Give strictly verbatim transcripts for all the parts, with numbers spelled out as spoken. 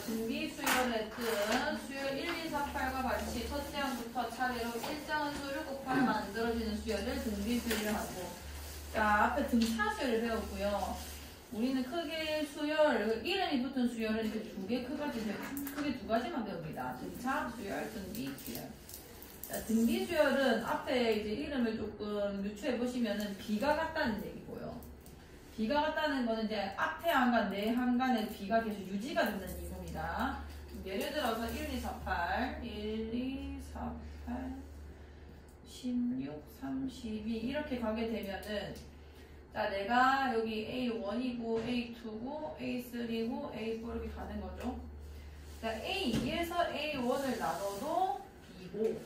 등비 수열의 뜻, 수열 일, 이, 사, 팔과 같이 첫째 항부터 차례로 일정한 수를 곱하여 만들어지는 수열을 등비 수열이라고 하고, 자, 앞에 등차 수열을 배웠고요. 우리는 크게 수열, 이름이 붙은 수열은 이렇게 두 개 크게, 크게 두 가지만 배웁니다. 등차 수열, 등비 수열. 자, 등비 수열은 앞에 이제 이름을 조금 유추해 보시면은 비가 같다는 얘기고요. 비가 같다는 거는 이제 앞에 항간, 내 항간의 비가 계속 유지가 된다는 얘기입니다. 예를 들어서 일, 이, 사, 팔, 일, 이, 사, 팔, 십육, 삼십이 이렇게 가게 되면은 자, 내가 여기 에이 원이고 에이 투고 에이 쓰리고 에이 포 이렇게 가는 거죠. 자, 에이 이에서 에이 원을 나눠도 이고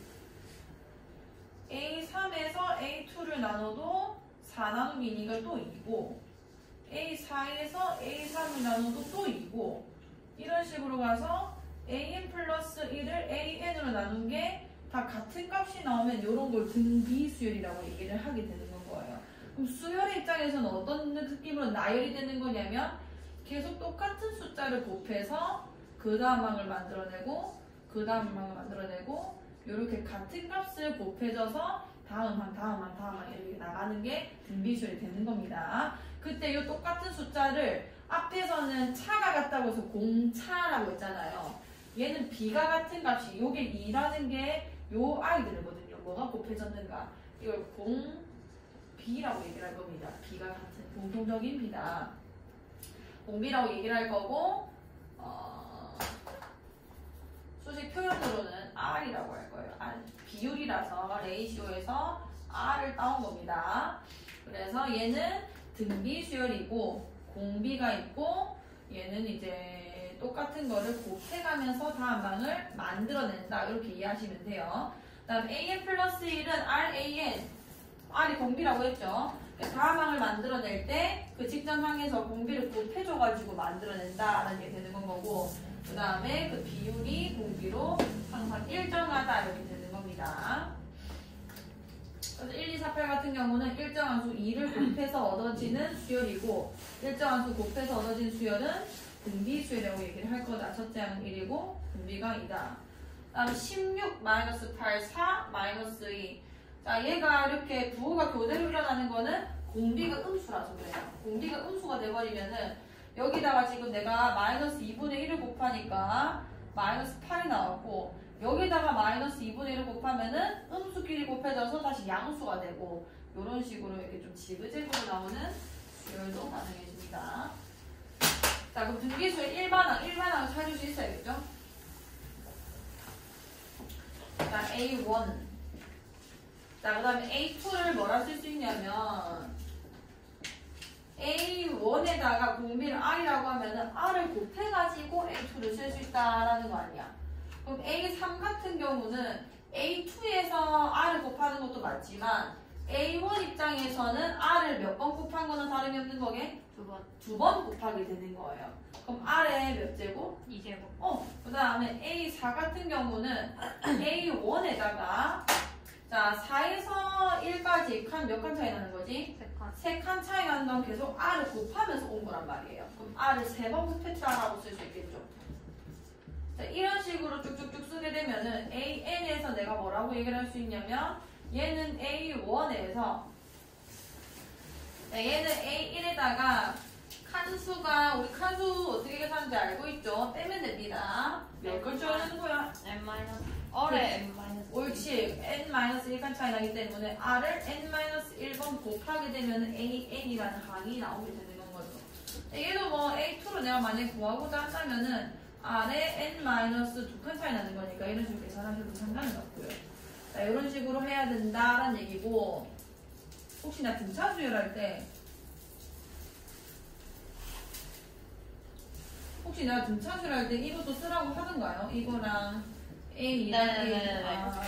에이 삼에서 에이 투를 나눠도 사 나누기 이니까 또 이고 에이 사에서 에이 삼을 나눠도 또 이고 이런 식으로 가서 에이엔 플러스 일을 에이엔으로 나눈 게 다 같은 값이 나오면 이런 걸 등비수열이라고 얘기를 하게 되는 거예요. 그럼 수열의 입장에서는 어떤 느낌으로 나열이 되는 거냐면 계속 똑같은 숫자를 곱해서 그 다음 항을 만들어내고 그 다음 항을 만들어내고 이렇게 같은 값을 곱해져서 다음 항, 다음 항, 다음 항 이렇게 나가는 게 등비수열이 되는 겁니다. 그때 이 똑같은 숫자를 앞에서는 차가 같다고 해서 공차라고 했잖아요. 얘는 비가 같은 값이 요게 이라는 게 요 아이들이거든요. 뭐가 곱해졌는가 이걸 공 비라고 얘기를 할 겁니다. 비가 같은 공통적인 비다. 공비라고 얘기를 할 거고 어, 수식 표현으로는 R이라고 할 거예요. R. 비율이라서 레이시오에서 R을 따온 겁니다. 그래서 얘는 등비 수열이고 공비가 있고 얘는 이제 똑같은 거를 곱해가면서 다음 방을 만들어낸다. 이렇게 이해하시면 돼요. 그 다음 에이엔 플러스 일은 알에이엔 R이 공비라고 했죠. 다음 항을 만들어낼 때 그 직전 항에서 공비를 곱해줘가지고 만들어낸다라는 게 되는 건 거고 그 다음에 그 비율이 공비로 항상 일정하다 이렇게 되는 겁니다. 그래서 일, 이, 사, 팔 같은 경우는 일정한 수 이를 곱해서 얻어지는 수열이고 일정한 수 곱해서 얻어진 수열은 등비수열이라고 얘기를 할 거다. 첫째 항은 일이고 등비가 이다. 그 다음 십육 마이너스 팔, 사 마이너스 이. 자, 얘가 이렇게 부호가 교대로 일어나는 거는 공비가 음수라서 그래요. 공비가 음수가 돼버리면은 여기다가 지금 내가 마이너스 이분의 일을 곱하니까 마이너스 팔이 나왔고 여기다가 마이너스 이분의 일을 곱하면은 음수끼리 곱해져서 다시 양수가 되고 이런 식으로 이렇게 좀 지그재그로 나오는 수열도 가능해집니다. 자, 그럼 등비수열 일반항, 일반항을 찾을 수 있어야겠죠? 자, 에이 원. 자, 그 다음에 에이 투를 뭐라 쓸 수 있냐면 에이 원에다가 공비를 R이라고 하면은 R을 곱해가지고 에이 투를 쓸 수 있다라는 거 아니야. 그럼 에이 삼 같은 경우는 에이 투에서 R을 곱하는 것도 맞지만 에이 원 입장에서는 R을 몇 번 곱한 거는 다름이 없는 거게? 두 번. 두 번 곱하게 되는 거예요. 그럼 R의 몇 제곱? 이 제곱. 어, 그 다음에 에이 사 같은 경우는 에이 원에다가 자, 사에서 일까지 칸 몇 칸 차이 나는 거지? 세 칸. 세 칸 차이 나는 건 계속 R을 곱하면서 온 거란 말이에요. 그럼 R을 세 번 곱했다라고 쓸 수 있겠죠. 자, 이런 식으로 쭉쭉쭉 쓰게 되면은 에이엔에서 내가 뭐라고 얘기를 할 수 있냐면 얘는 에이 원에서 얘는 에이 일에다가 칸수가 우리 칸수 어떻게 계산하는지 알고 있죠? 빼면 됩니다. 몇 걸 줘야 되는 거야? n 마이너스 R에 n 마이너스 옳지. n 마이너스 일 칸 차이 나기 때문에 R을 n 마이너스 일 번 곱하게 되면 에이엔이라는 항이 나오게 되는 건 거죠. 얘도 뭐 에이 투로 내가 만약에 구하고자 한다면은 R에 n 마이너스 두 칸 차이 나는 거니까 이런 식으로 계산하셔도 상관은 없고요. 자, 이런 식으로 해야 된다라는 얘기고 혹시 나 등차 수열할 때 혹시 내가 등차 수열할 때 이것도 쓰라고 하던가요? 이거랑 A랑 네네네. 아,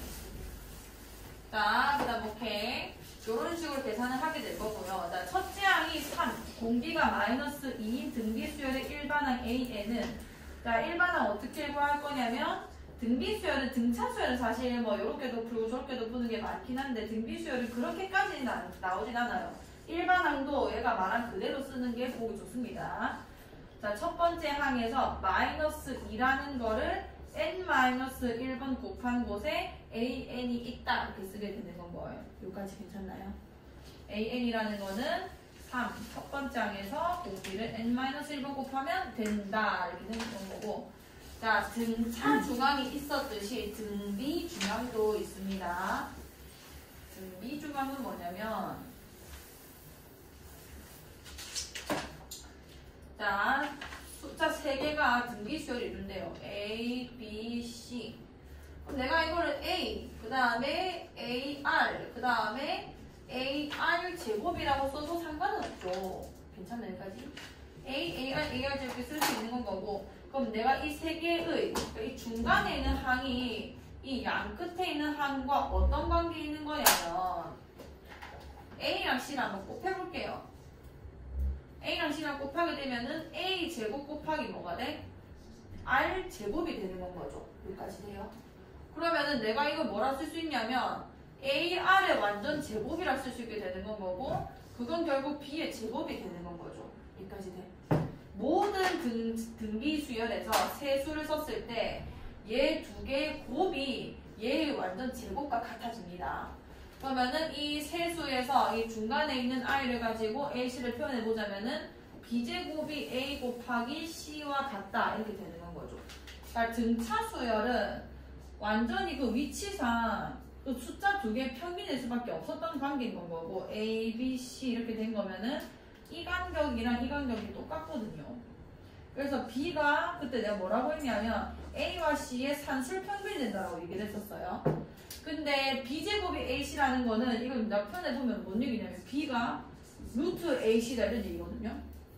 자, 그 다음 오케이. 이런 식으로 계산을 하게 될 거고요. 자, 첫째 항이 삼, 공비가 마이너스 이인 등비수열의 일반항 에이엔은 자, 일반항 어떻게 구할 거냐면 등비수열은 등차수열은 사실 뭐 요렇게도 풀고 저렇게도 푸는 게 많긴 한데 등비수열은 그렇게까지는 나, 나오진 않아요. 일반항도 얘가 말한 그대로 쓰는 게 보기 좋습니다. 자, 첫 번째 번째 항에서 마이너스 이라는 거를 n 마이너스 일 번 곱한 곳에 an이 있다 이렇게 쓰게 되는 건 거예요. 여기까지 괜찮나요? an이라는 거는 삼, 첫 번째 항에서 공비를 n 마이너스 일 번 곱하면 된다 이렇게 되는 거고, 자 등차 중앙이 있었듯이 등비 중앙도 있습니다. 등비 중앙은 뭐냐면, 자 숫자 세 개가 등비 수열을 이룬대요. A, B, C. 그럼 내가 이거를 A, 그 다음에 에이알, 그 다음에 에이알 제곱이라고 써도 상관은 없죠. 괜찮나요, 여기까지? A, 에이알, 에이알 제곱이 쓸 수 있는 건 거고, 그럼 내가 이 세 개의, 그러니까 이 중간에 있는 항이 이 양 끝에 있는 항과 어떤 관계에 있는 거냐면, A랑 C를 한번 곱해볼게요. A랑 C랑 곱하게 되면은 A 제곱 곱하기 뭐가 돼? R 제곱이 되는 건 거죠. 여기까지 돼요. 그러면은 내가 이거 뭐라 쓸 수 있냐면 에이알의 완전 제곱이라 쓸 수 있게 되는 건 거고, 그건 결국 B의 제곱이 되는 건 거죠. 여기까지 돼. 모든 등, 등비 수열에서 세 수를 썼을 때 얘 두 개의 곱이 얘의 완전 제곱과 같아집니다. 그러면은 이 세 수에서 이 중간에 있는 i를 가지고 ac를 표현해 보자면은 b제곱이 a 곱하기 c와 같다 이렇게 되는 건 거죠. 그러니까 등차 수열은 완전히 그 위치상 그 숫자 두 개의 평균일 수밖에 없었던 관계인 건 거고, a, b, c 이렇게 된 거면은 이 간격이랑 이 간격이 똑같거든요. 그래서 b가 그때 내가 뭐라고 했냐면 a와 c의 산술 평균이 된다라고 얘기를 했었어요. 근데 b제곱이 ac라는 거는 이걸 내가 표현해보면 뭔 얘기냐면 b가 루트 ac다 이런 얘기거든요.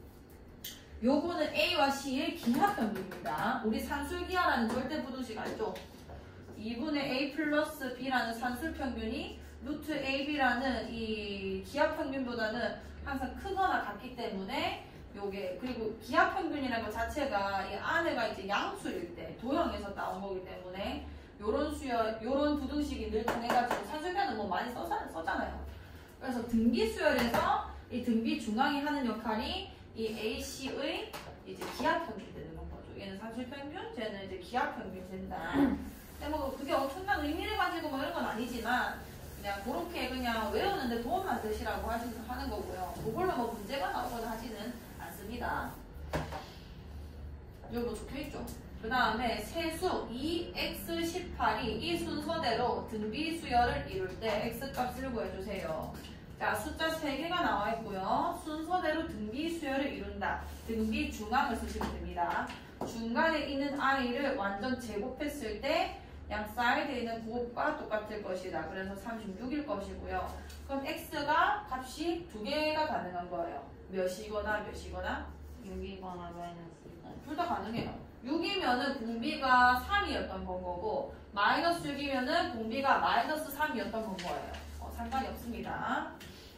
요거는 a와 c의 기하평균입니다. 우리 산술기하라는 절대부등식 알죠? 이분의 a 플러스 b라는 산술평균이 루트 ab라는 이 기하평균보다는 항상 크거나 같기 때문에 요게, 그리고 기하평균이라는 것 자체가 이 안에가 이제 양수일 때 도형에서 나온 거기 때문에 요런 수열, 요런 부등식이 늘 통해가지고 산술변은 뭐 많이 써, 썼잖아요. 그래서 등비 수열에서 이 등비 중앙이 하는 역할이 이 에이씨의 이제 기하평균이 되는 건 거죠. 얘는 산술평균, 쟤는 이제 기하평균이 된다. 근데 뭐 그게 엄청난 의미를 가지고 뭐 이런 건 아니지만 그냥 그렇게 그냥 외우는데 도움만 되시라고 하시는, 하는 거고요. 그걸로 뭐 문제가 나오거나 하지는 않습니다. 여기 뭐 적혀있죠? 그 다음에 세수 이 엑스 십팔이 이 순서대로 등비 수열을 이룰 때 x값을 구해주세요. 자, 숫자 세 개가 나와 있고요. 순서대로 등비 수열을 이룬다. 등비 중앙을 쓰시면 됩니다. 중간에 있는 i를 완전 제곱했을 때 양 사이드에 있는 곱과 똑같을 것이다. 그래서 삼십육일 것이고요. 그럼 x가 값이 두 개가 가능한 거예요. 몇이거나 몇이거나 육이거나 마이너스 둘 다 가능해요. 육이면은 공비가 삼이었던 건 거고, 마이너스 육이면은 공비가 마이너스 삼이었던 건 거예요. 어, 상관이 없습니다.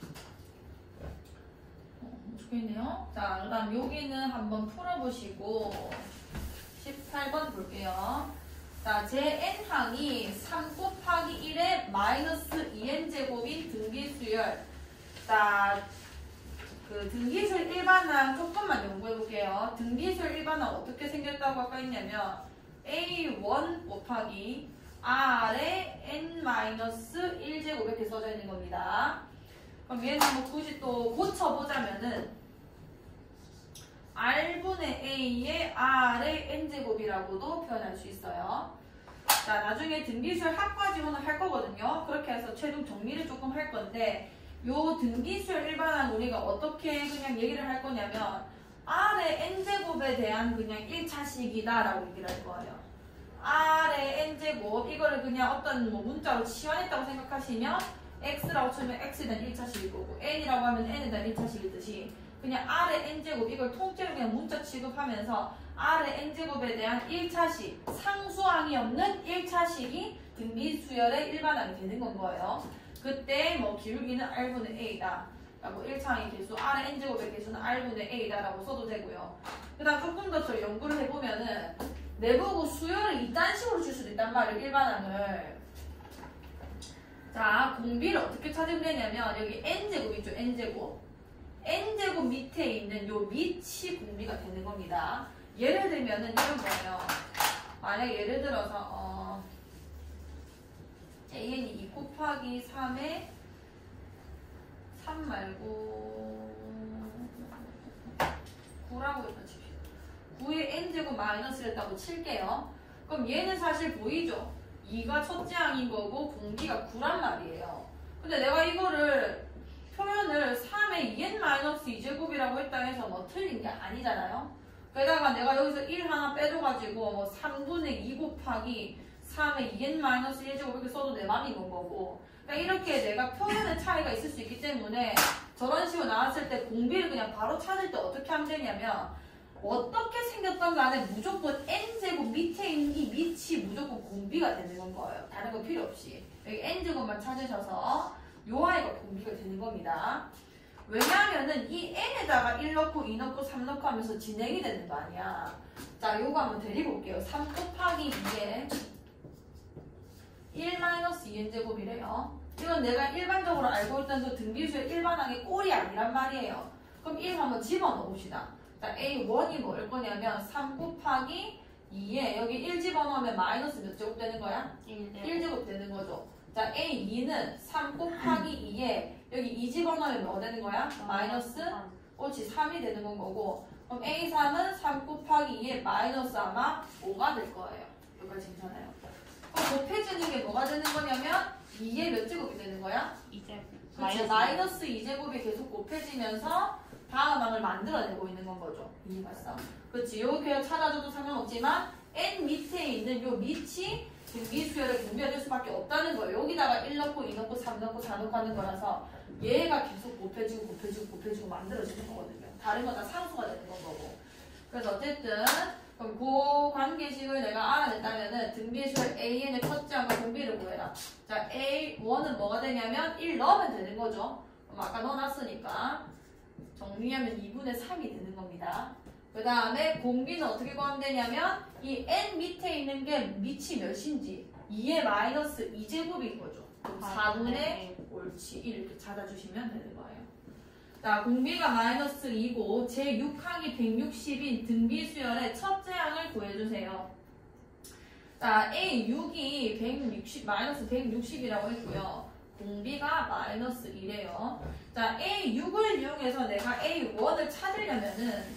어, 좋겠네요. 자, 그 다음 여기는 한번 풀어보시고 십팔 번 볼게요. 자, 제 n항이 삼 곱하기 일의 마이너스 이 엔 제곱인 등비수열. 자, 그 등기술 일반항 조금만 연구해볼게요. 등기술 일반항 어떻게 생겼다고 아까 했냐면 에이 원 곱하기 R의 N 마이너스 일 제곱 이렇게 써져 있는 겁니다. 그럼 얘는 한번 굳이 또 고쳐보자면은 R분의 A의 R의 N제곱이라고도 표현할 수 있어요. 자, 나중에 등기술 합과지원을 할 거거든요. 그렇게 해서 최종 정리를 조금 할 건데, 요 등기수열 일반항 우리가 어떻게 그냥 얘기를 할 거냐면 R의 N제곱에 대한 그냥 일 차식이다 라고 얘기를 할 거예요. R의 N제곱 이거를 그냥 어떤 뭐 문자로 치환했다고 생각하시면 X라고 치면 X에 대한 일 차식일 거고, N이라고 하면 N에 대한 일 차식이듯이 그냥 R의 N제곱 이걸 통째로 그냥 문자 취급하면서 R의 N제곱에 대한 일 차식, 상수항이 없는 일 차식이 등비수열의 일반항이 되는 건 거예요. 그때 뭐 기울기는 R분의 A다 라고 일 차항의 개수, R의 N제곱의 개수는 R분의 A다 라고 써도 되고요. 그 다음 조금 더 저 연구를 해보면은 내보고 수열을 이딴 식으로 줄 수도 있단 말이에요. 일반항을. 자, 공비를 어떻게 찾으면 되냐면 여기 N제곱 있죠. N제곱. N제곱 밑에 있는 요 밑이 공비가 되는 겁니다. 예를 들면은 이런 거예요. 만약 예를 들어서 어, 에이엔이 이 곱하기 삼에 삼 말고 구라고 일단 칩시다. 구에 n제곱 마이너스를 했다고 칠게요. 그럼 얘는 사실 보이죠? 이가 첫째 항인 거고 공비가 구란 말이에요. 근데 내가 이거를 표현을 삼에 이 엔 마이너스 이 제곱이라고 했다 해서 뭐 틀린 게 아니잖아요. 게다가 내가 여기서 일 하나 빼줘가지고 뭐 삼분의 이 곱하기 삼에 이 엔 마이너스 일 제곱 이렇게 써도 내 맘인 건 거고. 그러니까 이렇게 내가 표현의 차이가 있을 수 있기 때문에 저런 식으로 나왔을 때 공비를 그냥 바로 찾을 때 어떻게 하면 되냐면 어떻게 생겼던 간에 무조건 n제곱 밑에 있는 이 밑이 무조건 공비가 되는 건 거예요. 다른 거 필요 없이. 여기 n제곱만 찾으셔서 요 아이가 공비가 되는 겁니다. 왜냐하면은 이 n에다가 일 넣고 이 넣고 삼 넣고 하면서 진행이 되는 거 아니야. 자, 요거 한번 데리고 올게요. 삼 곱하기 이에 일 마이너스 이 엔제곱이래요. 이건 내가 일반적으로 알고 있던 그 등비수의 일반항의 꼴이 아니란 말이에요. 그럼 일 한번 집어넣어 봅시다. 자, 에이 원이 뭐일 거냐면 삼 곱하기 이에 여기 일 집어넣으면 마이너스 몇 제곱 되는 거야? 일 제곱 되는 거죠. 자, 에이 이는 삼 곱하기 이에 여기 이 집어넣으면 뭐 되는 거야? 마이너스? 옳지, 삼이 되는 건 거고. 그럼 에이 삼은 삼 곱하기 이에 마이너스 아마 오가 될 거예요. 여기까지 괜찮아요. 그럼 곱해지는 게 뭐가 되는 거냐면 이에 몇 제곱이 되는 거야? 이 제곱. 그렇지, 마이너스 이 제곱이 계속 곱해지면서 다음 항을 만들어내고 있는 건 거죠. 이해가 있어? 그렇지, 이렇게 찾아줘도 상관없지만 n 밑에 있는 요 밑이 등비수열의 공비가 될 수밖에 없다는 거예요. 여기다가 일 넣고 이 넣고 삼 넣고 사 넣고 하는 거라서 얘가 계속 곱해지고 곱해지고 곱해지고 만들어지는 거거든요. 다른 건 다 상수가 되는 건 거고. 그래서 어쨌든 그럼 그 관계식을 내가 알아냈다면은 등비수열 에이엔의 첫째 항과 공비를 구해라. 자, 에이 원은 뭐가 되냐면 일 넣으면 되는 거죠. 그럼 아까 넣어놨으니까 정리하면 이분의 삼이 되는 겁니다. 그 다음에 공비는 어떻게 구하면 되냐면 이 n 밑에 있는 게 밑이 몇인지 이에 마이너스 이 제곱인 거죠. 그럼 사분의 옳지 일 이렇게 찾아주시면 되는 거예요. 자, 공비가 마이너스 이고 제육 항이 백육십인 등비수열의 첫째 항을 구해주세요. 자, 에이 육이 백육십, 마이너스 백육십이라고 했고요. 공비가 마이너스 이래요. 자, 에이 육을 이용해서 내가 에이 원을 찾으려면은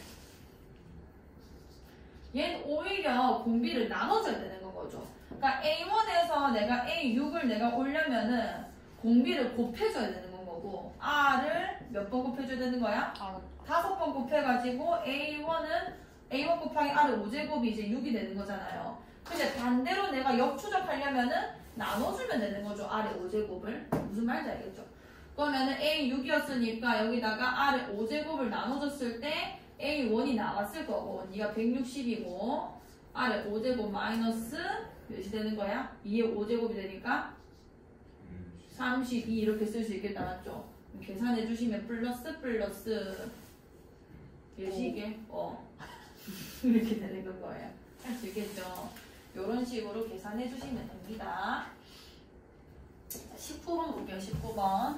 얘는 오히려 공비를 나눠줘야 되는 건 거죠. 그러니까 에이 원에서 내가 에이 육을 내가 오려면은 공비를 곱해줘야 되는 건 거고 R을 몇 번 곱해줘야 되는 거야? 다섯 번 곱해가지고 에이 원은 에이 원 곱하기 R의 오 제곱이 이제 육이 되는 거잖아요. 근데 반대로 내가 역추적하려면은 나눠주면 되는 거죠. R의 오 제곱을. 무슨 말인지 알겠죠? 그러면은 에이 육이었으니까 여기다가 R의 오 제곱을 나눠줬을 때 에이 원이 나왔을 거고 네가 백육십이고 R의 오 제곱 마이너스 몇이 되는 거야? 이의 오 제곱이 되니까 삼십이 이렇게 쓸 수 있겠다. 맞죠? 계산해 주시면 플러스 플러스 몇이 이게? 어 이렇게 되는 거예요. 할 수 있겠죠? 이런 식으로 계산해 주시면 됩니다. 십구 번 볼게요. 십구 번.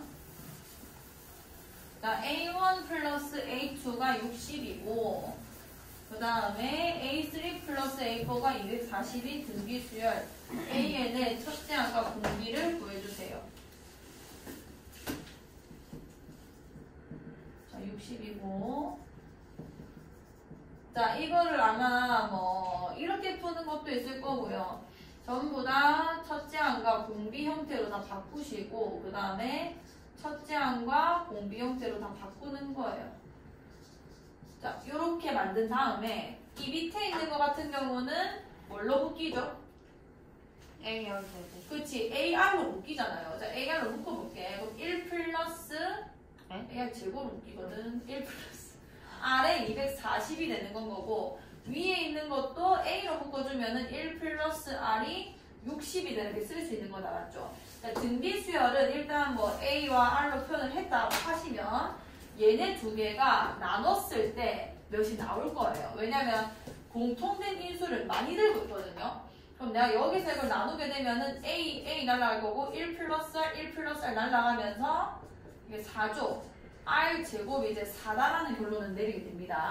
자, 에이 원 플러스 에이 투가 육십이고 그 다음에 에이 쓰리 플러스 에이 포가 이백사십이 등비수열 에이엔의 첫째 항과 공비를 구해주세요. 자, 육십이고 자, 이거를 아마 뭐 이렇게 푸는 것도 있을 거고요. 전부 다 첫째 항과 공비 형태로 다 바꾸시고 그 다음에 첫째 항과 공비 형태로 다 바꾸는 거예요. 자, 이렇게 만든 다음에 이 밑에 있는 거 같은 경우는 뭘로 묶이죠? 에이알 제곱. 그렇지, 에이알로 묶이잖아요. 자, 에이알로 묶어볼게. 그럼 일 플러스 네? 에이알 제곱으로 묶이거든. 일 플러스 R에 이백사십이 되는 건 거고 위에 있는 것도 A로 묶어주면은 일 플러스 R이 육십이 되는 게 쓸 수 있는 거다. 맞죠? 자, 등비수열은 일단 뭐 A와 R로 표현을 했다고 하시면 얘네 두 개가 나눴을 때 몇이 나올 거예요. 왜냐면 공통된 인수를 많이 들고 있거든요. 그럼 내가 여기서 이걸 나누게 되면은 A, A 날라갈 거고 일 플러스 R, 일 플러스 R 날라가면서 이게 사죠. R 제곱이 이제 사다라는 결론을 내리게 됩니다.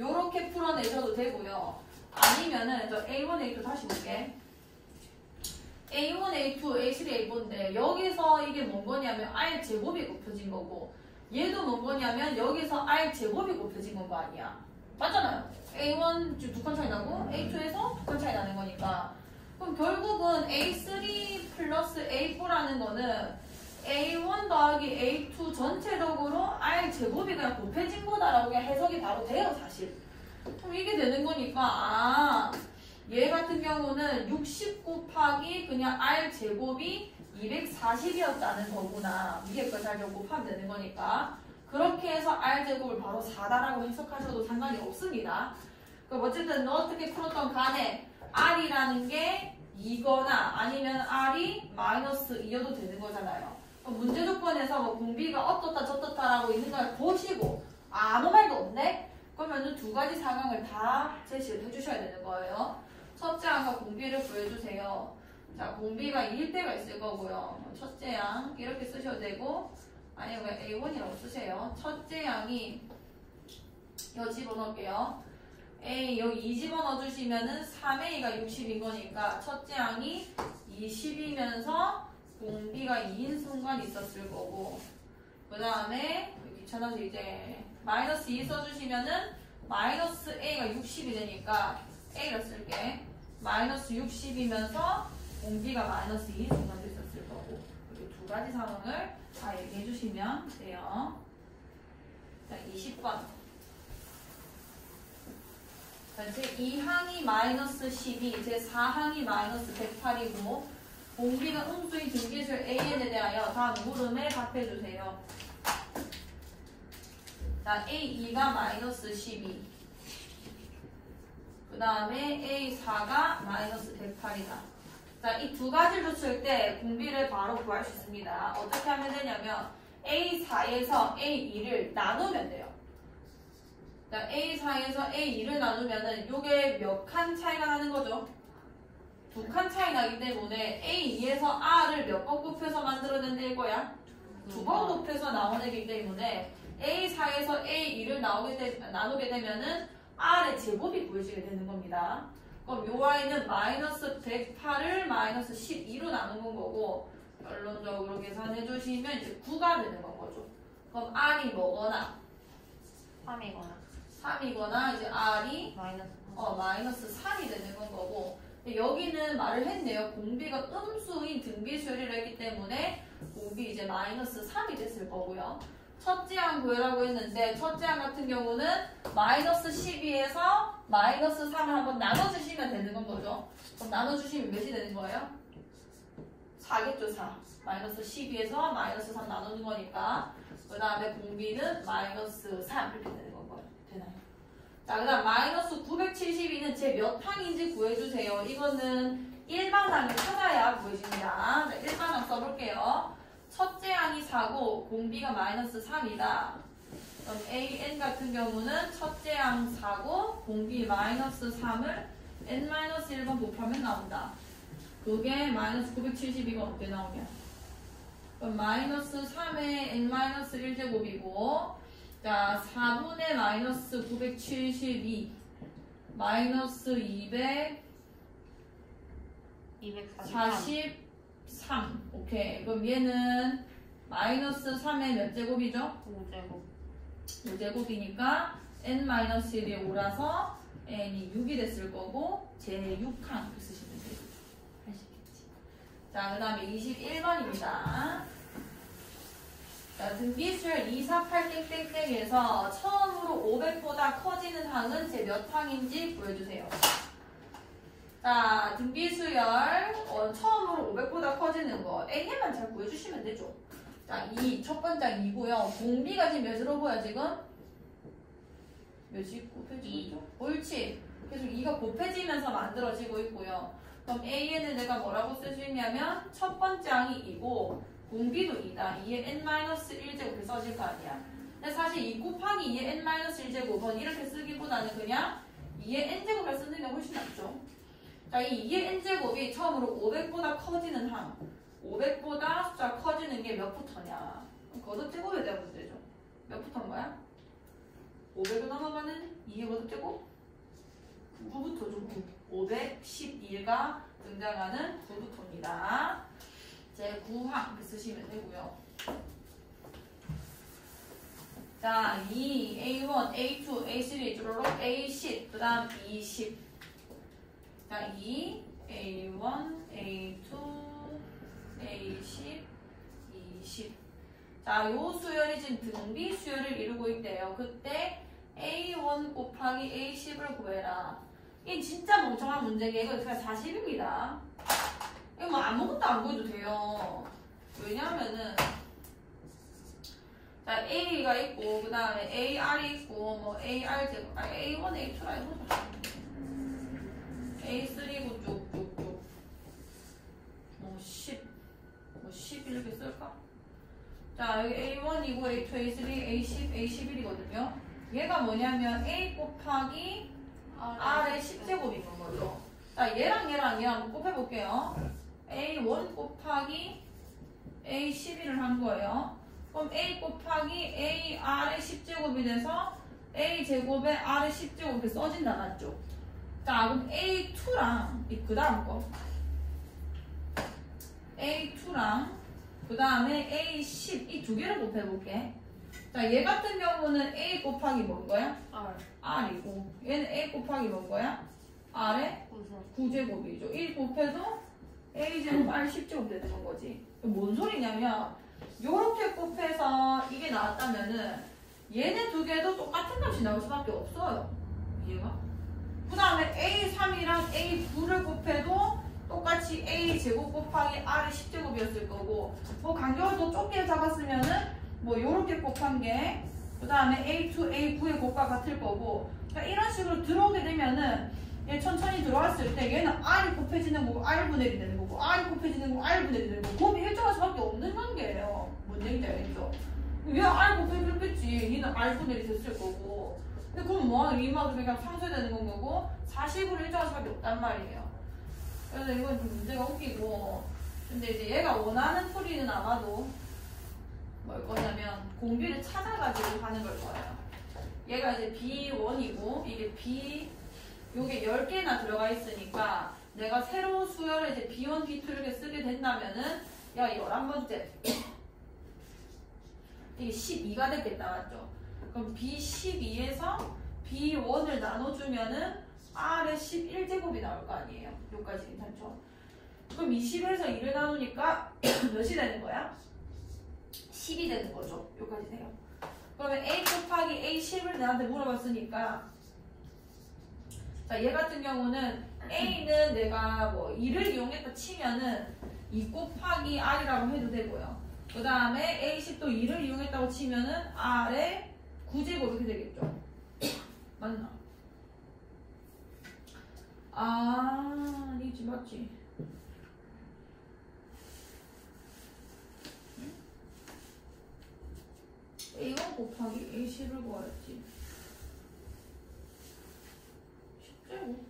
요렇게 풀어내셔도 되고요. 아니면은 저 에이 원, 에이 투 다시 볼게. 에이 원, 에이 투, 에이 쓰리, 에이 포인데 여기서 이게 뭔 거냐면 R 제곱이 곱해진 거고 얘도 뭔 거냐면 여기서 R 제곱이 곱해진 건 거 아니야. 맞잖아요. 에이 원 두 칸 차이 나고 에이 투에서 두 칸 차이 나는 거니까. 그럼 결국은 에이 쓰리 플러스 에이 포라는 거는 에이 원 더하기 에이 투 전체적으로 R 제곱이 그냥 곱해진 거다라고 그냥 해석이 바로 돼요, 사실. 그럼 이게 되는 거니까, 아, 얘 같은 경우는 육십 곱하기 그냥 R 제곱이 이백사십이었다는 거구나. 위에 거 잘 곱하면 되는 거니까. 그렇게 해서 R 제곱을 바로 사다라고 해석하셔도 상관이 없습니다. 그럼 어쨌든 너 어떻게 풀었던 간에 R이라는 게 이거나 아니면 R이 마이너스 이여도 되는 거잖아요. 문제 조건에서 뭐 공비가 어떻다 저떻다라고 있는 걸 보시고 아무 말도 없네? 그러면 두 가지 상황을 다 제시를 해주셔야 되는 거예요. 첫째 항과 공비를 구해주세요. 자, 공비가 이일 때가 있을 거고요. 첫째 양 이렇게 쓰셔도 되고 아니면 에이 원이라고 쓰세요. 첫째 양이 여기 집어넣을게요. A 여기 이 집어넣어주시면은 삼 에이가 육십인 거니까 첫째 양이 이십이면서 공비가 이인 순간이 있었을 거고 그 다음에 귀찮아서 이제 마이너스 이 써주시면은 마이너스 A가 육십이 되니까 A를 쓸게. 마이너스 육십이면서 공비가 마이너스 이인 순간도 있었을 거고 이렇게 두 가지 상황을 다 얘기해 주시면 돼요. 자, 이십 번. 제이 항이 마이너스 십이, 제사 항이 마이너스 백팔이고 공비가 음수인 등기술 에이엔에 대하여 다음 물음에 답해주세요. 자, 에이 이가 마이너스 십이 그 다음에 에이 사가 마이너스 백팔이다. 자, 이 두 가지를 줬을 때 공비를 바로 구할 수 있습니다. 어떻게 하면 되냐면 에이 사에서 에이 이를 나누면 돼요. 자, 에이 사에서 에이 이를 나누면은 요게 몇 칸 차이가 나는 거죠? 두 칸 차이 나기 때문에 에이 이에서 R을 몇 번 곱해서 만들어낸다 이거야? 두 번 곱해서 나오기 때문에 에이 사에서 에이 이를 나오게 되, 나누게 되면은 R의 제곱이 구해지게 되는 겁니다. 그럼 요 Y는 마이너스 백팔을 마이너스 십이로 나누는 거고 결론적으로 계산해 주시면 이제 구가 되는 건 거죠. 그럼 R이 뭐거나 삼이거나 삼이거나 이제 R이 마이너스 어, 마이너스 삼이 되는 건 거고 여기는 말을 했네요. 공비가 음수인 등비수열이라 했기 때문에 공비 이제 마이너스 삼이 됐을 거고요. 첫째 항 구해라고 했는데 첫째 항 같은 경우는 마이너스 십이에서 마이너스 삼을 한번 나눠주시면 되는 건 거죠. 그럼 나눠주시면 몇이 되는 거예요? 사겠죠, 사. 마이너스 십이에서 마이너스 삼 나누는 거니까 그 다음에 공비는 마이너스 삼 이렇게 되는 건 거예요. 되나요? 자, 그 다음 마이너스 구백칠십이는 제 몇 항인지 구해주세요. 이거는 일반항을 찾아야 구해집니다. 자, 일반항 써볼게요. 첫째 항이 사고 공비가 마이너스 삼이다. 그럼 에이엔 같은 경우는 첫째 항 사고 공비 마이너스 삼을 엔 마이너스 일 번 곱하면 나온다. 그게 마이너스 구백칠십이가 어떻게 나오냐? 그럼 마이너스 삼의 엔 마이너스 일 제곱이고 자, 사분의 마이너스 구백칠십이 마이너스 이백 사십삼 오케이. 그럼 얘는 마이너스 삼의 몇 제곱이죠? 오 제곱 오 제곱이니까 엔 마이너스 일이 오라서 n이 육이 됐을 거고 제육 항 이렇게 쓰시면 돼요. 아시겠지? 자, 그 다음에 이십일 번입니다. 자, 등비수열 이백사십팔 땡땡땡에서 처음으로 오백보다 커지는 항은 제 몇 항인지 구해주세요. 자, 등비수열 어, 처음으로 오백보다 커지는 거 A만 잘 구해주시면 되죠. 자, 이 첫 번째 이고요. 공비가 지금 몇으로 보여 지금? 몇이 곱해지고 있죠? 옳지. 계속 이가 곱해지면서 만들어지고 있고요. 그럼 A에는 내가 뭐라고 쓸 수 있냐면 첫 번째 항이 이고 공비도 이다. 이에 엔 마이너스 일 제곱이 써질 거 아니야. 근데 사실 이 곱하기 이에 엔 마이너스 일 제곱은 이렇게 쓰기보다는 그냥 이에 n 제곱을 쓰는 게 훨씬 낫죠. 자, 이 이에 n 제곱이 처음으로 오백보다 커지는 항. 오백보다 숫자 커지는 게 몇 부터냐? 걷어 찍어야 되는 문제죠. 몇 부터인 거야? 오백을 넘어가는 이의 거듭제곱 구부터죠. 구. 오백십이가 등장하는 구부터입니다. 제구항 이렇게 쓰시면 되고요. 자, 이, 에이 원, 에이 투, 에이 쓰리, 쭈루룩, 에이 십, 그 다음 이십. 자, 이, 에이 원, 에이 투, 에이 십, 이십. 자, 요 수열이 지금 등비 수열을 이루고 있대요. 그때 에이 원 곱하기 에이 십을 구해라. 이게 진짜 멍청한 문제게 이거 그냥 사십입니다. 이거 뭐 아무것도 안 구해도 돼요. 왜냐하면은 자, A가 있고, 그 다음에 에이알이 있고, 뭐, 에이알 제곱, 아니, 에이 원, 에이 투라 해보자. 에이 쓰리고 쭉쭉쭉. 뭐, 십. 뭐, 십 이렇게 쓸까? 자, 여기 에이 원이고, 에이 투, 에이 쓰리, 에이 십, 에이 십일이거든요. 얘가 뭐냐면, A 곱하기 R의 십 제곱인 거죠. 자, 얘랑 얘랑 얘랑 한번 곱해볼게요. 에이 원 곱하기 에이 십일을 한 거예요. 그럼 A 곱하기 A R의 십 제곱이 돼서 A 제곱에 R의 십 제곱 이렇게 써진다, 맞죠? 자, 그럼 에이 투랑 그 다음 거 에이 투랑 그 다음에 에이 십 이 두 개를 곱해볼게. 자, 얘 같은 경우는 A 곱하기 뭔 거야? R. R이고 얘는 A 곱하기 뭔 거야? R의 구 제곱이죠. 일 곱해도 A 제곱 R 십 제곱 되는 거지. 뭔 소리냐면 요렇게 곱해서 이게 나왔다면은 얘네 두 개도 똑같은 값이 나올 수밖에 없어요. 이해가? 그 다음에 에이 삼이랑 에이 구를 곱해도 똑같이 A 제곱 곱하기 R의 십 제곱이었을 거고, 뭐 간격을 더 좁게 잡았으면은 뭐 요렇게 곱한 게 그 다음에 에이 투, 에이 구의 곱과 같을 거고, 그러니까 이런 식으로 들어오게 되면은 얘 천천히 들어왔을 때 얘는 R이 곱해지는 거고 R분의 일이 되는 거고 R이 곱해지는 거고 R분의 일이 되는 거고 곱이 일정할 수밖에 없는 관계예요. 뭔 얘기인지 알겠죠? 얘 R 곱해졌겠지. 얘는 R분의 일이 됐을 거고. 근데 그럼 뭐 이마도 그냥 상쇄되는 건 거고 사십으로 일정할 수밖에 없단 말이에요. 그래서 이건 좀 문제가 웃기고, 근데 이제 얘가 원하는 풀이는 아마도 뭘 거냐면 공비를 찾아가지고 하는 걸 거예요. 얘가 이제 비 원이고 이게 B 요게 열 개나 들어가 있으니까 내가 새로운 수열을 이제 비 원, 비 투 이렇게 쓰게 된다면은 야, 열한 번째 이게 십이가 됐겠다, 맞죠? 그럼 비 십이에서 비 원을 나눠주면은 R의 십일 제곱이 나올 거 아니에요. 요까지 괜찮죠? 그럼 이십에서 이를 나누니까 몇이 되는 거야? 십이 되는 거죠. 요까지 돼요. 그러면 A 곱하기 에이 십을 내한테 물어봤으니까, 자, 얘 같은 경우는 A는 내가 뭐 이를 이용했다 치면은 이 곱하기 R이라고 해도 되고요. 그 다음에 에이 십도 이를 이용했다고 치면은 R의 구 제곱 이렇게 되겠죠. 맞나? 아, 아니지, 맞지? 에이 원 곱하기 에이 십을 구하였지. 십 제곱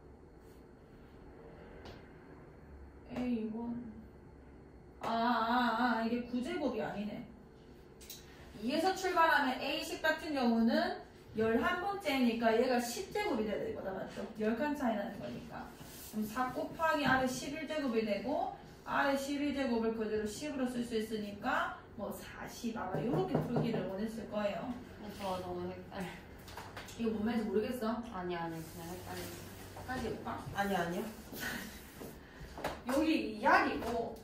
에이 원 아, 아, 아, 이게 구 제곱이 아니네. 이에서 출발하면 에이 십 같은 경우는 열한 번째니까 얘가 십 제곱이 돼야 되는 거다, 맞죠? 열 칸 차이 나는 거니까. 그럼 사 곱하기 R의 십일 제곱이 되고 R의 십일 제곱을 그대로 십으로 쓸 수 있으니까 뭐 사십, 아마 이렇게 풀기를 원했을 거예요. 저 너무 헷갈려. 이거 뭔 말인지 모르겠어? 아니 아니 그냥 헷갈려. 다시 해볼까? 아니 아니요. 여기 이알이고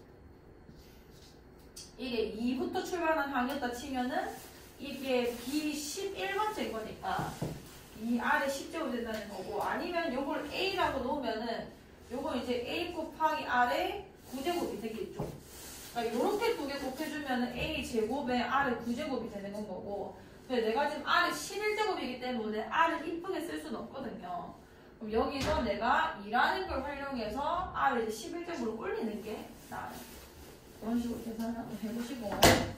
이게 이부터 출발한 항이었다 치면은 이게 비 십일 번째인 거니까 이 R에 십 제곱 된다는 거고, 아니면 요걸 A라고 놓으면은 요거 이제 A 곱하기 R에 구 제곱이 되겠죠. 그러니까 요렇게 두 개 곱해주면은 A 제곱에 R의 구 제곱이 되는 건 거고, 근데 내가 지금 R의 십일 제곱이기 때문에 R을 이쁘게 쓸 수는 없거든요. 그럼 여기서 내가 이라는 걸 활용해서 R을 이제 십일 제곱으로 올리는 게 나아요. 그런 식으로 계산을 한번 해보시고.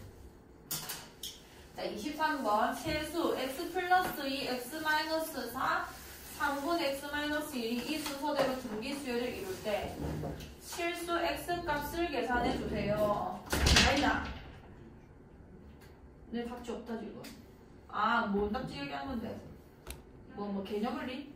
자, 이십삼 번 최수 x 플러스 이, x 마이너스 사, 삼분 x 마이너스 일이 이 순서대로 등비수열을 이룰 때 실수 x 값을 계산해 주세요. 아니다. 내 답지 없다 지금. 아, 뭔 답지 얘기하는 건데? 뭐, 뭐, 개념을리?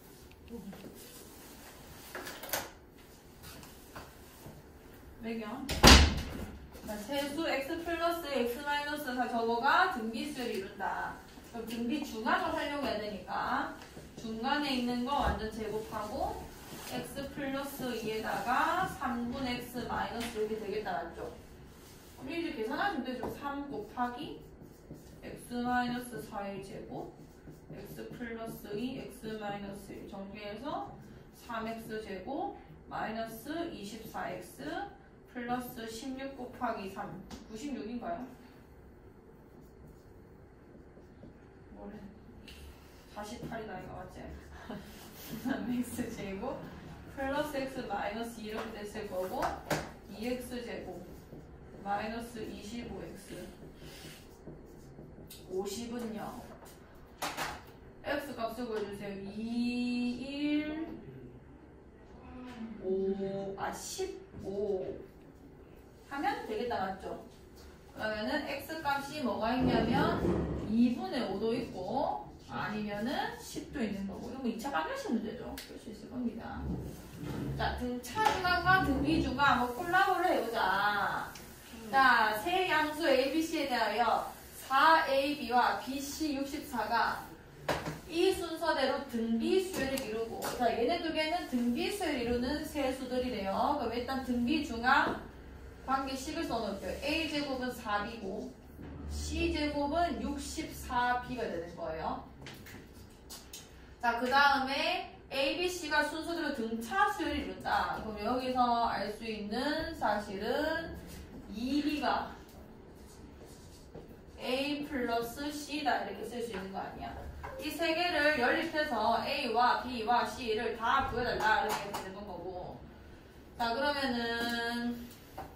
매경. 자, 세수 x 플러스 x 마이너스 사 저거가 등비수를 이룬다. 그럼 등비 중앙을 하려고 해야 되니까 중간에 있는 거 완전 제곱하고 x 플러스 이에다가 삼분 x 마이너스 이렇게 되겠다, 맞죠? 그럼 이제 계산하시면 되죠. 삼 곱하기 x 마이너스 사의 제곱 x 플러스 이 x 마이너스 일 정리해서 삼 엑스 제곱 마이너스 이십사 엑스 플러스 십육 곱하기 삼 구십육인가요? 뭐래? 사십팔이다 이거 맞지? 삼 엑스 제곱 플러스 x 마이너스 이렇게 됐을 거고 이 엑스 제곱 마이너스 이십오 엑스 오십은요 x 값을 구해주세요. 이, 일, 오, 아 십오 하면 되겠다, 맞죠? 그러면은 x 값이 뭐가 있냐면 이분의 오도 있고 아니면은 십도 있는 거고 이거 이 차 방정식 문제죠. 볼 수 있을 겁니다. 자, 등차 중간과 등비 중간 한번 콜라보를 해보자. 자, 세 양수 A, B, C에 대하여 사 에이 비와 비 씨 육십사가 이 순서대로 등비수열을 이루고 자, 얘네 두 개는 등비수열을 이루는 세수들이래요. 그럼 일단 등비 중앙 관계식을 써놓을게요. A제곱은 사 비고 C제곱은 육십사 비가 되는 거예요. 자, 그 다음에 A, B, C가 순서대로 등차수열을 이룬다. 그럼 여기서 알 수 있는 사실은 이 비가 A 플러스 C다 이렇게 쓸 수 있는 거 아니야. 이 세 개를 연립해서 A와 B와 C를 다 구해달라 이렇게 되는 건 거고. 자, 그러면은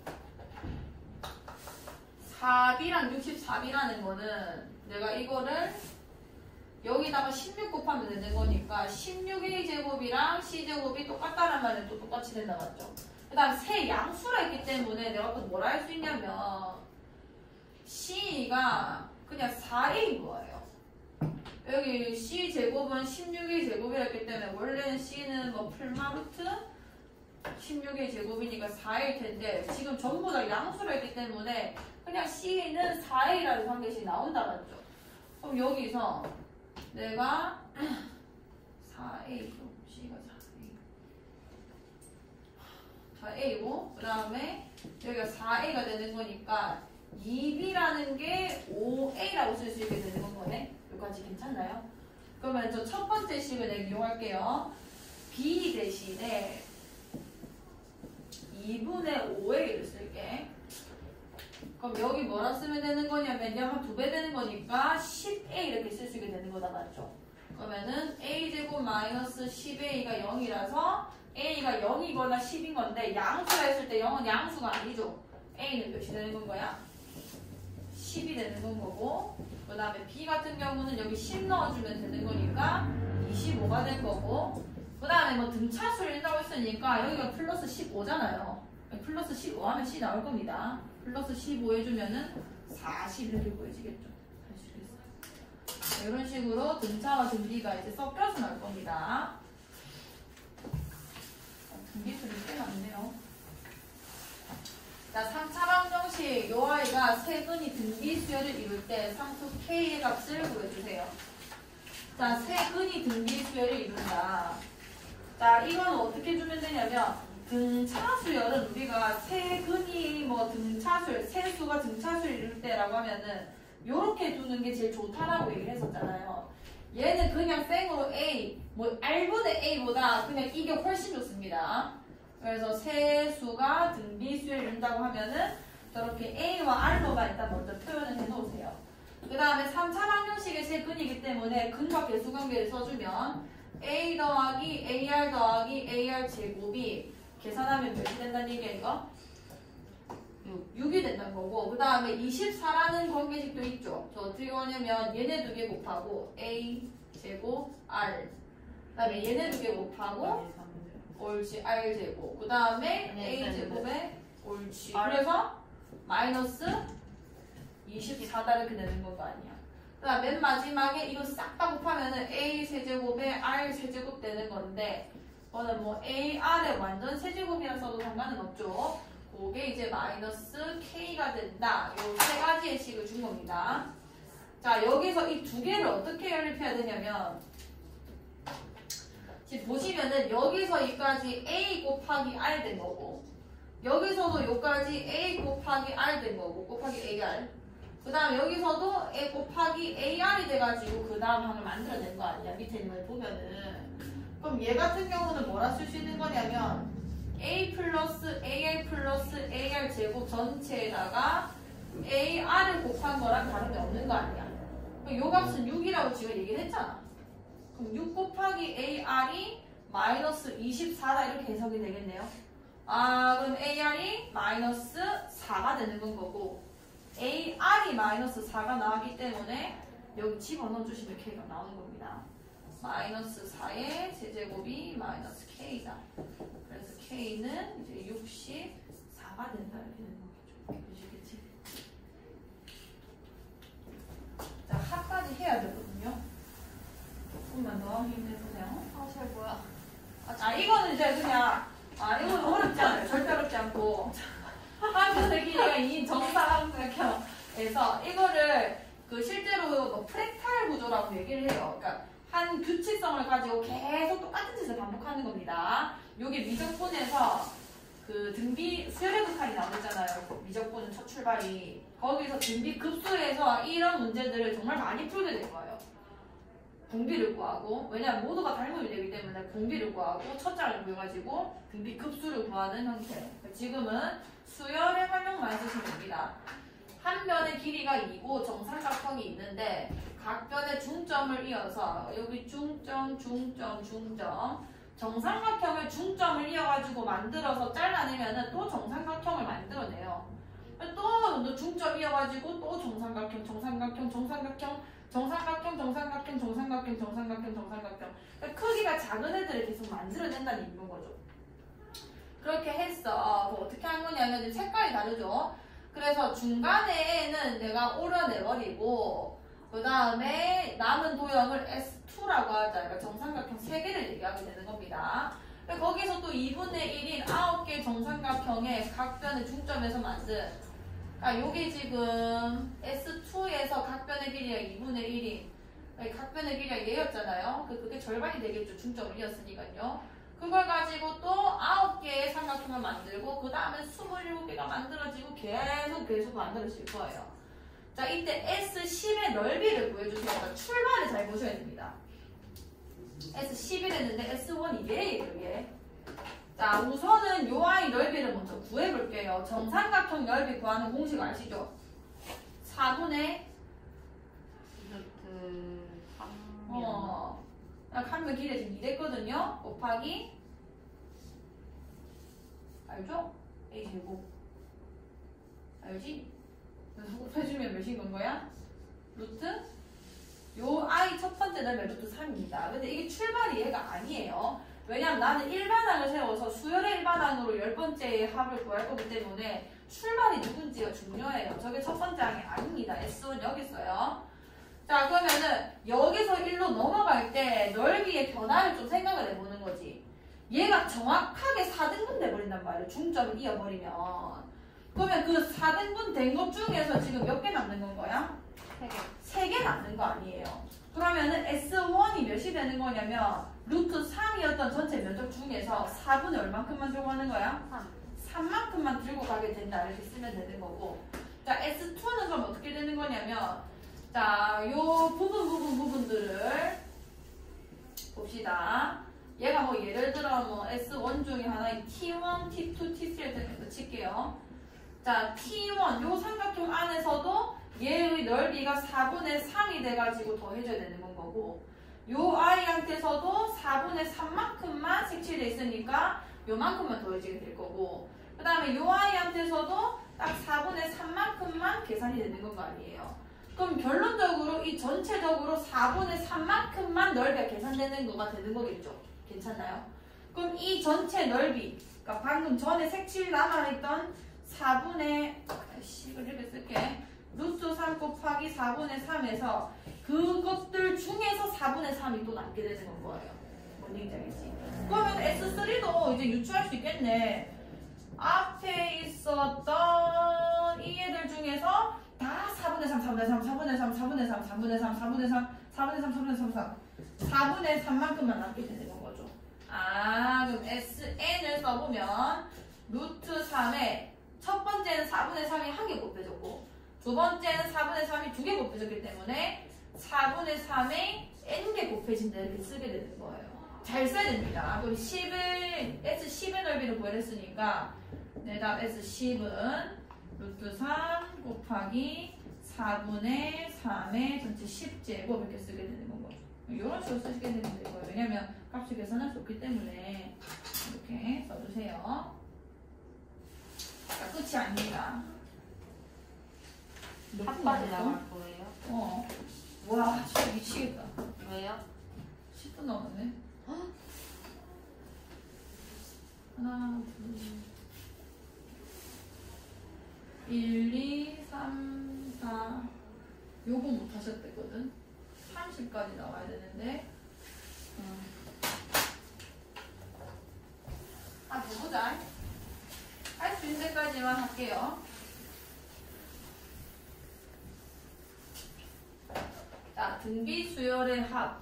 사 비랑 육십사 비라는 거는 내가 이거를 여기다가 십육 곱하면 되는 거니까 십육 에이 제곱이랑 C제곱이 똑같다란 말은 또 똑같이 된다, 맞죠? 그 다음 세 양수가 있기 때문에 내가 또 뭐라 할 수 있냐면 C가 그냥 사 에이인 거예요. 여기 C제곱은 십육 에이 제곱이었기 때문에 원래는 C는 뭐 풀마루트 십육 에이 제곱이니까 사 에이일 텐데 지금 전부 다 양수로 했기 때문에 그냥 C는 사 에이라는 관계식이 나온다, 맞죠? 그럼 여기서 내가 사 에이 C가 사 에이 사 에이고 그 다음에 여기가 사 에이가 되는 거니까 이 비라는 게 오 에이라고 쓸 수 있게 되는 거네. 여기까지 괜찮나요? 그러면 저 첫 번째 식을 내가 이용할게요. B 대신에 이분의 오 에이를 쓸게. 그럼 여기 뭐라 쓰면 되는 거냐면 양은 두 배 되는 거니까 십 에이 이렇게 쓸 수 있게 되는 거다, 맞죠? 그러면은 A제곱 마이너스 십 에이가 영이라서 A가 영이거나 십인 건데 양수라 했을 때 영은 양수가 아니죠. A는 몇이 되는 건 거야? 십이 되는 건 거고 그 다음에 B 같은 경우는 여기 십 넣어주면 되는 거니까 이십오가 된 거고 그 다음에 뭐 등차수를 인다고 했으니까 여기가 플러스 십오잖아요. 플러스 십오 하면 C 나올 겁니다. 플러스 십오 해주면은 사십 이렇게 보여지겠죠. 아시겠어요? 이런 식으로 등차와 등비가 이제 섞여서 나올 겁니다. 등비수를 꽤 많네요. 자, 삼 차 방정식 요 아이가 세근이 등비수열을 이룰 때 상수 K의 값을 구해주세요. 자, 세근이 등비수열을 이룬다. 자, 이건 어떻게 주면 되냐면 등차수열은 우리가 세근이 뭐 등차수열, 세수가 등차수를 이룰 때라고 하면은 요렇게 두는 게 제일 좋다라고 얘기를 했었잖아요. 얘는 그냥 생으로 A, 뭐 R분의 A보다 그냥 이게 훨씬 좋습니다. 그래서 세수가 등비수열을 이룬다고 하면은 저렇게 A와 R로만 일단 먼저 표현을 해놓으세요. 그 다음에 삼 차 방정식의 세근이기 때문에 근과 계수 관계를 써주면 A 더하기 에이알 더하기 에이알 제곱이 계산하면 몇이 된다는 얘기야 이거? 육이 된다는 거고 그 다음에 이십사라는 관계식도 있죠. 저 어떻게 하냐면 얘네 두 개 곱하고 A 제곱 R 그 다음에 얘네 두 개 곱하고 옳지 R 제곱 그 다음에 A 제곱에 옳지 그래서 마이너스 이십사다 이렇게 되는 거 아니야. 그다음 맨 마지막에 이거 싹 다 곱하면은 A 세제곱에 R 세제곱 되는 건데 이거는 뭐 A, R의 완전 세제곱이라 써도 상관은 없죠. 그게 이제 마이너스 K가 된다. 요 세 가지의 식을 준 겁니다. 자, 여기서 이 두 개를 어떻게 연립해야 되냐면 지금 보시면은 여기서 여기까지 A 곱하기 R 된 거고 여기서도 여기까지 A 곱하기 R 된 거고 곱하기 에이알 그 다음 여기서도 A 곱하기 에이알이 돼가지고 그 다음 항을 만들어낸 거 아니야. 밑에 있는 걸 보면은 그럼 얘 같은 경우는 뭐라 쓸 수 있는 거냐면 A 플러스 에이알 플러스 에이알 제곱 전체에다가 에이알을 곱한 거랑 다른 게 없는 거 아니야. 그럼 요 값은 육이라고 지금 얘기를 했잖아. 그럼 육 곱하기 에이알이 마이너스 이십사다 이렇게 해석이 되겠네요. 아 그럼 에이알이 마이너스 사가 되는 건 거고 에이알이 마이너스 사가 나왔기 때문에 여기 집어넣어 주시면 K가 나오는 겁니다. 마이너스 사의 세제곱이 마이너스 K다. 그래서 K는 이제 육십사가 된다 이렇게 되는 거겠죠. 보시겠지? 자, 합까지 해야 되거든요. 조금만 더 힘내보세요. 아, 잘 뭐야? 아, 이거는 이제 그냥 아, 이건 어렵지 않아요. 절대 어렵지 않고 하면서 길이가 이 정사각형에서 이거를 그 실제로 뭐 프랙탈 구조라고 얘기를 해요. 그러니까 한 규칙성을 가지고 계속 똑같은 짓을 반복하는 겁니다. 요게 미적분에서 그 등비 수열의 극한이 나오잖아요. 미적분 첫 출발이 거기서 등비 급수에서 이런 문제들을 정말 많이 풀게 될 거예요. 공비를 구하고 왜냐하면 모두가 닮음이 되기 때문에 공비를 구하고 첫장을 구해가지고 등비 급수를 구하는 형태. 지금은 수열의 활용만 쓰시면 됩니다. 한 변의 길이가 이고 정삼각형이 있는데 각 변의 중점을 이어서 여기 중점, 중점, 중점 정삼각형을 중점을 이어가지고 만들어서 잘라내면은 또 정삼각형을 만들어내요. 또 중점 이어가지고 또 정삼각형, 정삼각형, 정삼각형, 정삼각형, 정삼각형, 정삼각형, 정삼각형, 정삼각형. 그러니까 크기가 작은 애들을 계속 만들어낸다는 의미인 거죠. 그렇게 했어. 뭐 어떻게 한 거냐면 색깔이 다르죠. 그래서 중간에는 내가 오려내버리고 그 다음에 남은 도형을 에스 투라고 하자. 그러니까 정삼각형 세 개를 얘기하게 되는 겁니다. 거기서 또 이분의 일인 아홉 개 정삼각형의 각 변의 중점에서 만든 그러니까 요게 지금 에스 투에서 각 변의 길이가 이분의 일인 각 변의 길이가 얘였잖아요. 그게 절반이 되겠죠. 중점을 이었으니까요. 그걸 가지고 또 아홉 개의 삼각형을 만들고 그 다음에 스물일곱 개가 만들어지고 계속 계속 만들어질 거예요. 자, 이때 에스 십의 넓이를 구해주세요. 그러니까 출발을 잘 보셔야 됩니다. 에스 십일 했는데 에스 원 이게 이게. 자, 우선은 요 아이 넓이를 먼저 구해볼게요. 정삼각형 넓이 구하는 공식 아시죠? 사분의 루트 삼 어, 한 면 길이 지금 이 됐거든요. 곱하기 알죠? A 제곱 알지? 그래서 곱해주면 몇인 건 거야? 루트 요 i 첫 번째 넓이 루트 삼입니다. 근데 이게 출발이 얘가 아니에요. 왜냐면 나는 일반항을 세워서 수열의 일반항으로 열 번째의 합을 구할 거기 때문에 출발이 누군지가 중요해요. 저게 첫 번째 항이 아닙니다. 에스 원 여기 있어요. 자, 그러면은 여기서 일로 넘어갈 때 넓이의 변화를 좀 생각을 해보는 거지. 얘가 정확하게 사 등분 돼버린단 말이에요. 중점을 이어버리면. 그러면 그 사 등분 된 것 중에서 지금 몇 개 남는 건 거야? 세 개. 세 개 남는 거 아니에요. 그러면은 에스 원이 몇이 되는 거냐면 루트 삼이었던 전체 면적 중에서 사분의 얼만큼만 들고 가는 거야? 삼. 삼만큼만 들고 가게 된다. 이렇게 쓰면 되는 거고. 자, 에스 투는 그럼 어떻게 되는 거냐면 자, 요 부분 부분 부분들을 봅시다. 얘가 뭐 예를 들어 뭐 에스 원 중에 하나인 티 원, 티 투, 티 쓰리 이렇게 칠게요. 자, 티 원 요 삼각형 안에서도 얘의 넓이가 사분의 삼이 돼가지고 더해줘야 되는 건 거고 요 i한테서도 사분의 삼만큼만 색칠돼 있으니까 요만큼만 더해지게 될 거고 그 다음에 요 i한테서도 딱 사분의 삼만큼만 계산이 되는 건 거 아니에요. 그럼 결론적으로 이 전체적으로 사분의 삼만큼만 넓이가 계산되는 거가 되는 거겠죠. 괜찮나요? 그럼 이 전체 넓이 그러니까 방금 전에 색칠 남아있던 사분의 씨, 이걸 이렇게 쓸게 루트 삼 곱하기 사분의 삼에서 그것들 중에서 사분의 삼이 또 남게 되는 거예요. 뭔 얘기인지 알겠지? 그러면 에스 쓰리도 이제 유추할 수 있겠네. 앞에 있었던 이 애들 중에서 다 사분의 삼, 사분의 삼, 사분의 삼, 사분의 삼, 사분의 삼, 사분의 삼, 사분의 삼, 사분의 삼, 사분의 삼만큼만 남게 되는 거죠. 아, 그럼 에스엔을 써보면 루트 삼에 첫 번째는 사분의 삼이 한 개 곱해졌고 두 번째는 사분의 삼이 두 개 곱해졌기 때문에 사분의 삼에 n개 곱해진다 이렇게 쓰게 되는 거예요. 잘 써야 됩니다. 그럼 십을 에스 십의 넓이를 구했으니까 내가 에스 십은 루트 삼 곱하기 사분의 삼의 전체 십 제곱 이렇게 쓰게 되는 건 거죠. 이런 식으로 쓰시게 되는 거예요. 왜냐면 값을 계산할 수 없기 때문에 이렇게 써주세요. 자, 끝이 아닙니다. 핫바지 나갈 거예요? 어. 와, 진짜 미치겠다. 왜요? 십 분 남았네. 하나, 둘, 일, 이, 삼, 사. 요거 못 하셨댔거든. 삼십까지 나와야 되는데. 음. 아, 보자. 할 수 있는 데까지만 할게요. 자, 등비 수열의 합.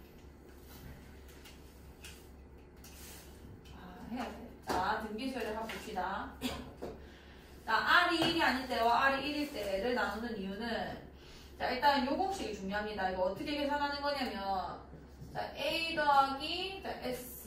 아, 해야 돼. 자, 등비 수열의 합 봅시다. 자, R이 일이 아닐 때와 R이 일일 때를 나누는 이유는, 자, 일단 요 공식이 중요합니다. 이거 어떻게 계산하는 거냐면, 자, A 더하기 자,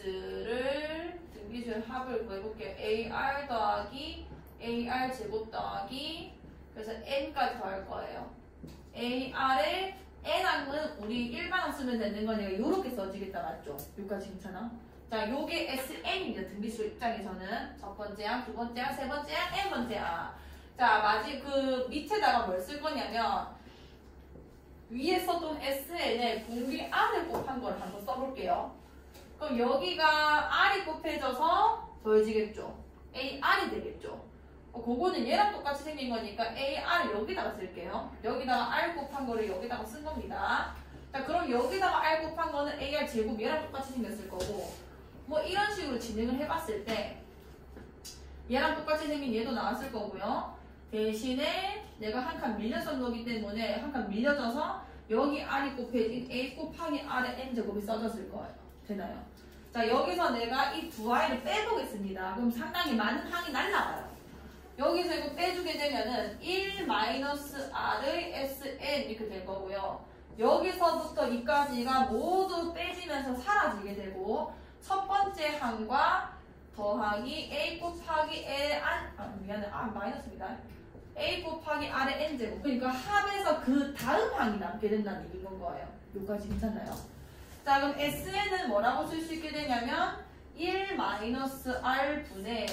S를 등비수열 합을 구해볼게요. 에이알 더하기 에이알 제곱 더하기 그래서 N까지 더할 거예요. 에이알에 N항은 우리 일반항 쓰면 되는 거니까 이렇게 써지겠다, 맞죠? 여기까지 괜찮아? 자, 요게 에스엔입니다. 등비수열 입장에서는 첫 번째 항, 두 번째 항, 세 번째 항, N번째 항. 자, 마지 그 밑에다가 뭘 쓸 거냐면 위에 썼던 에스엔에 공비 R을 곱한 걸 한번 써볼게요. 그럼 여기가 R이 곱해져서 더해지겠죠? 에이알이 되겠죠? 어, 그거는 얘랑 똑같이 생긴 거니까 에이알을 여기다가 쓸게요. 여기다가 R 곱한 거를 여기다가 쓴 겁니다. 자, 그럼 여기다가 R 곱한 거는 에이알 제곱 얘랑 똑같이 생겼을 거고 뭐 이런 식으로 진행을 해봤을 때 얘랑 똑같이 생긴 얘도 나왔을 거고요. 대신에 내가 한 칸 밀려서 거기 때문에 한 칸 밀려져서 여기 R이 곱해진 A 곱하기 R의 N제곱이 써졌을 거예요. 되나요? 자, 여기서 내가 이 두 I를 빼보겠습니다. 그럼 상당히 많은 항이 날라가요. 여기서 이거 빼주게 되면은 일 마이너스 R의 에스엔 이렇게 될 거고요. 여기서부터 이까지가 모두 빼지면서 사라지게 되고 첫 번째 항과 더하기 A 곱하기 L 안, 아, 미안해. 아, 마이너스입니다. A 곱하기 R의 N제곱. 그러니까 합에서 그 다음 항이 남게 된다는 얘기인 거예요. 여기까지 괜찮나요? 자, 그럼 에스엔은 뭐라고 쓸 수 있게 되냐면 일 마이너스 R 분의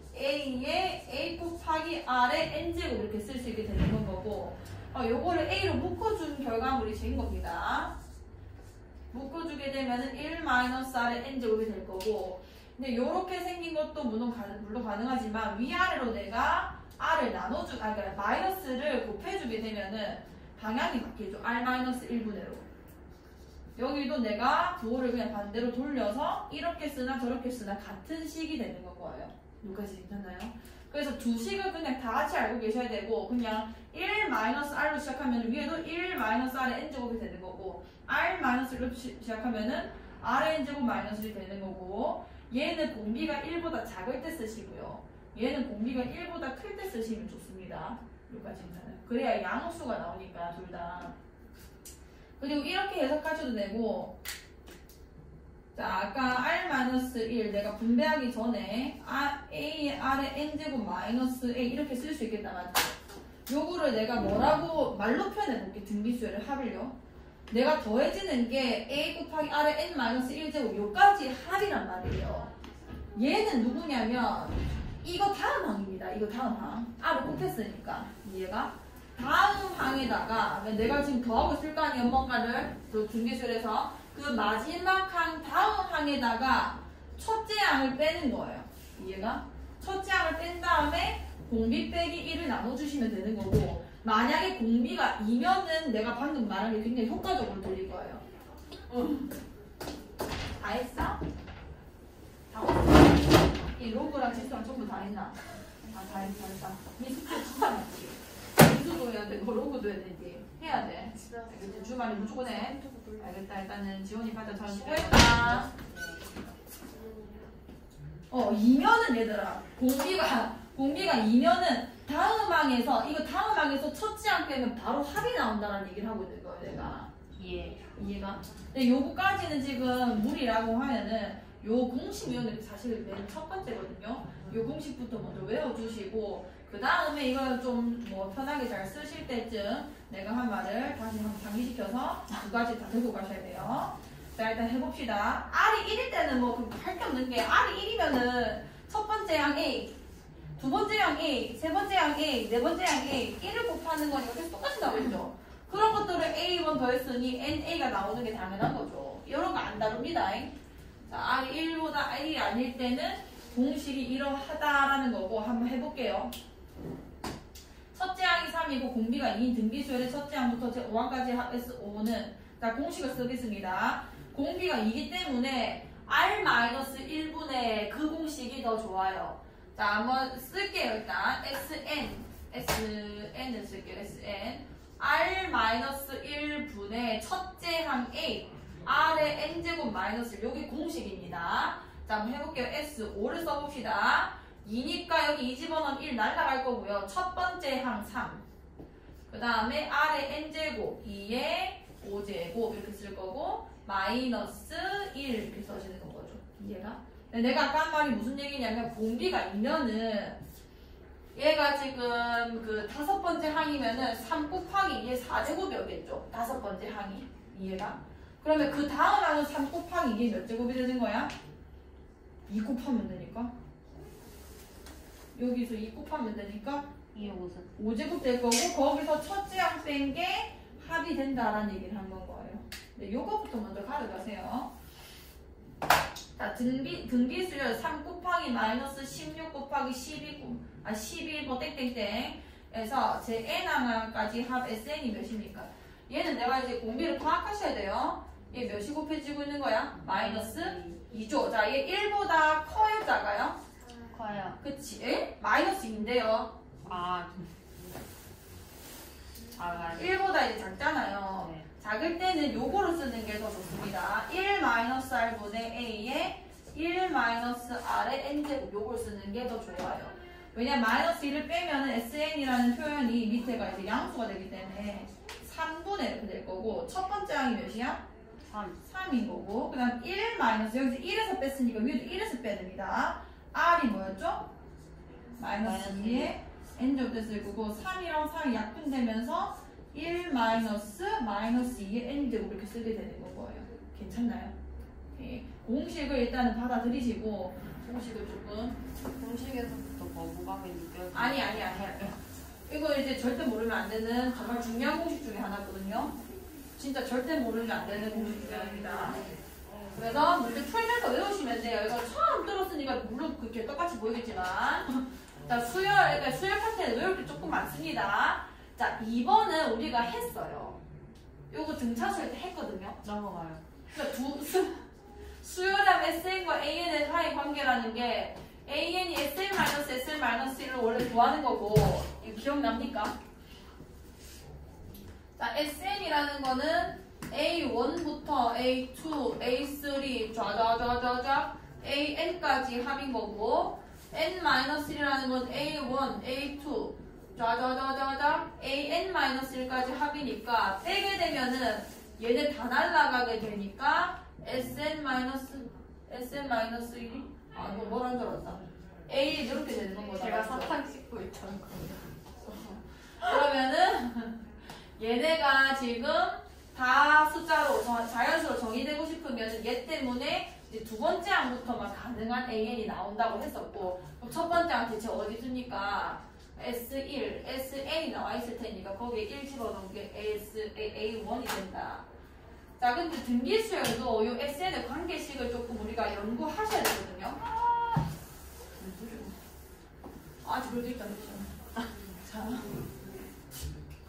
A의 A 곱하기 R의 N제곱 이렇게 쓸 수 있게 되는 건 거고 어, 요거를 A로 묶어준 결과물이 된 겁니다. 묶어주게 되면은 일 마이너스 R의 N제곱이 될 거고 근데 요렇게 생긴 것도 물론, 가, 물론 가능하지만 위아래로 내가 R을 나눠주, 아, 그러니까 마이너스를 곱해주게 되면은 방향이 바뀌죠. R 마이너스 일 분의 로. 여기도 내가 부호를 그냥 반대로 돌려서 이렇게 쓰나 저렇게 쓰나 같은 식이 되는 건 거예요. 여기까지 괜찮나요? 그래서 두 식을 그냥 다 같이 알고 계셔야 되고 그냥 일 마이너스 R로 시작하면 위에도 일 마이너스 R의 N제곱이 되는 거고 R 마이너스 일로 시작하면은 R의 N제곱 마이너스 일이 되는 거고 얘는 공비가 일보다 작을 때 쓰시고요. 얘는 공비가 일보다 클 때 쓰시면 좋습니다. 여기까지 괜찮아요. 그래야 양수가 나오니까 둘 다. 그리고 이렇게 해석하셔도 되고 자, 아까 R-일 내가 분배하기 전에 A의 R의 N제곱 마이너스 A 이렇게 쓸 수 있겠다, 맞죠? 요거를 내가 뭐라고 말로 표현해볼게, 등비수열의 합을요. 내가 더해지는 게 A 곱하기 R의 N 마이너스 일 제곱 요까지 합이란 말이에요. 얘는 누구냐면 이거 다음 항입니다. 이거 다음 항. R을 곱했으니까 이해가? 다음 항에다가 내가 지금 더하고 있을 거 아니에요, 뭔가를 그 등비수열에서 그 마지막 항 다음 항에다가 첫째 항을 빼는 거예요. 이해가? 첫째 항을 뺀 다음에 공비 빼기 일을 나눠주시면 되는 거고 만약에 공비가 이면은 내가 방금 말한 게 굉장히 효과적으로 들릴 거예요. 응. 다 했어? 다 했어? 이 로그랑 지수랑 전부 다 했나? 아, 다 했어, 다 했다. 미숙제 진짜 많지. 지수도 해야 되고 로그도 해야 되지. 해야 돼. 알겠지? 주말에 무조건 해. 알겠다. 일단은 지원이 받아 잘 수고했다. 어, 이면은 얘들아. 공비가, 공비가 이면은 다음 항에서, 이거 다음 항에서 첫째 항 빼면 바로 합이 나온다는 얘기를 하고 있는 거예요, 내가. 예. 이해가? 근데 요거까지는 지금 무리라고 하면은 요 공식 외우는 게 사실 맨 첫 번째거든요. 요 공식부터 먼저 외워주시고 그 다음에 이걸 좀 뭐 편하게 잘 쓰실 때쯤 내가 한 말을 다시 한번 상기시켜서 두 가지 다 들고 가셔야 돼요. 자, 일단 해봅시다. R이 일일 때는 뭐 할 게 없는 게 R이 일이면은 첫 번째 항 A, 두 번째 항 A, 세 번째 항 A, 네 번째 항 A 일을 곱하는 거니까 계속 똑같이 나오겠죠. 그런 것들을 에이 원 더했으니 엔에이가 나오는 게 당연한 거죠. 이런 거 안 다룹니다. 자, R이 일보다 R이 아닐 때는 공식이 이러하다라는 거고 한번 해볼게요. 첫째 항이 삼이고 공비가 이인 등비수열의 첫째 항부터 오 항까지 합해서 오는 자, 공식을 쓰겠습니다. 공비가 이기 때문에 R 일분의 그 공식이 더 좋아요. 자, 한번 쓸게요. 일단 Sn, Sn을 쓸게요. Sn R 일분의 첫째 항 A R의 n제곱 마이너스 여기 공식입니다. 자, 한번 해볼게요. 에스 오를 써봅시다. 이니까 여기 이 집어넣으면 일 날라갈 거고요. 첫 번째 항 삼. 그 다음에 R의 n제곱 이의 오제곱 이렇게 쓸 거고 마이너스 일 이렇게 써지는 거죠. 이해가? 내가 아까 한 말이 무슨 얘기냐면 공비가 이면은 얘가 지금 그 다섯 번째 항이면은 삼 곱하기 이의 사 제곱이었겠죠. 다섯 번째 항이. 이해가? 그러면 그 다음 항은 삼 곱하기 이게 몇 제곱이 되는 거야? 이 곱하면 되니까. 여기서 이 곱하면 되니까 이의 오승. 오 제곱 될 거고 거기서 첫째 항 뺀 게 합이 된다라는 얘기를 한 건 거예요. 네, 요거부터 먼저 가져가세요. 자, 등비, 등비수열 삼 곱하기 마이너스 십육 곱하기 십이, 아, 십일 뭐 땡땡땡 에서 제 n항까지 합 에스엔이 몇입니까? 얘는 내가 이제 공비를 파악하셔야 돼요. 얘 몇이 곱해지고 있는 거야? 마이너스 이죠. 자, 얘 일보다 커요, 작아요? 커요. 그치? 에? 마이너스 이인데요. 아. 작아요. 일보다 이제 작잖아요. 네. 작을 때는 요거를 쓰는 게 더 좋습니다. 일 마이너스 R분의 A에 일 마이너스 R의 N제곱 요걸 쓰는 게 더 좋아요. 왜냐면 마이너스 일을 빼면은 에스엔이라는 표현이 밑에가 이제 양수가 되기 때문에 삼분의 이렇게 될 거고 첫 번째 항이 몇이야? 삼. 삼인 거고 그 다음 일 마이너스 여기서 일에서 뺐으니까 위에도 일에서 빼야 됩니다. R이 뭐였죠? 마이너스 이에 N제곱 됐을 거고 삼이랑 삼이 약분되면서 일 마이너스 마이너스 이의 N제곱 이렇게 쓰게 되는 거예요. 괜찮나요? 네. 공식을 일단은 받아들이시고 공식을 조금 공식에서부터 거부감이 느껴져요. 아니 아니 아니 아니 이거 이제 절대 모르면 안 되는 정말 중요한 공식 중에 하나거든요. 진짜 절대 모르면 안 되는 공식 중에 하나입니다. 그래서 문제 풀면서 외우시면 돼요. 이거 처음 들었으니까 물론 그렇게 똑같이 보이겠지만 자, 수열, 그러니까 수열 파트는 외울 게 조금 많습니다. 자, 이 번은 우리가 했어요. 요거 등차수일 때 했거든요. 넘어가요. 그러니까 두, 수, 수열함 에스엔과 에이엔의 사이 관계라는 게 에이엔이 에스엔-에스엔-일을 원래 구하는 거고 이거 기억납니까? 자, 에스엔이라는 거는 에이 원부터 에이 투, 에이 쓰리, 좌좌좌좌좌 에이엔까지 합인 거고 N-일이라는 건 에이 원, 에이 투, 좌좌좌좌좌 에이엔-일까지 합이니까 빼게 되면은 얘네 다 날라가게 되니까 에스엔-, 에스엔-일이? 아, 너 뭐라는 줄 알았다. A 이렇게 되는 거다. 제가 사탕 씹고 있다는 거. 그러면은 얘네가 지금 다 숫자로 정- 자연수로 정의되고 싶으면 얘 때문에 이제 두 번째 항부터만 가능한 에이엔이 나온다고 했었고 그럼 첫 번째 항 대체 어디 있습니까? 에스 일, 에스엔이 나와 있을 테니까 거기에 일 집어넣은 게 에스, 에이 원이 된다. 자, 근데 등기수열도 이 에스엔의 관계식을 조금 우리가 연구하셔야 되거든요. 아직 그래도 있다, 그렇죠? 자,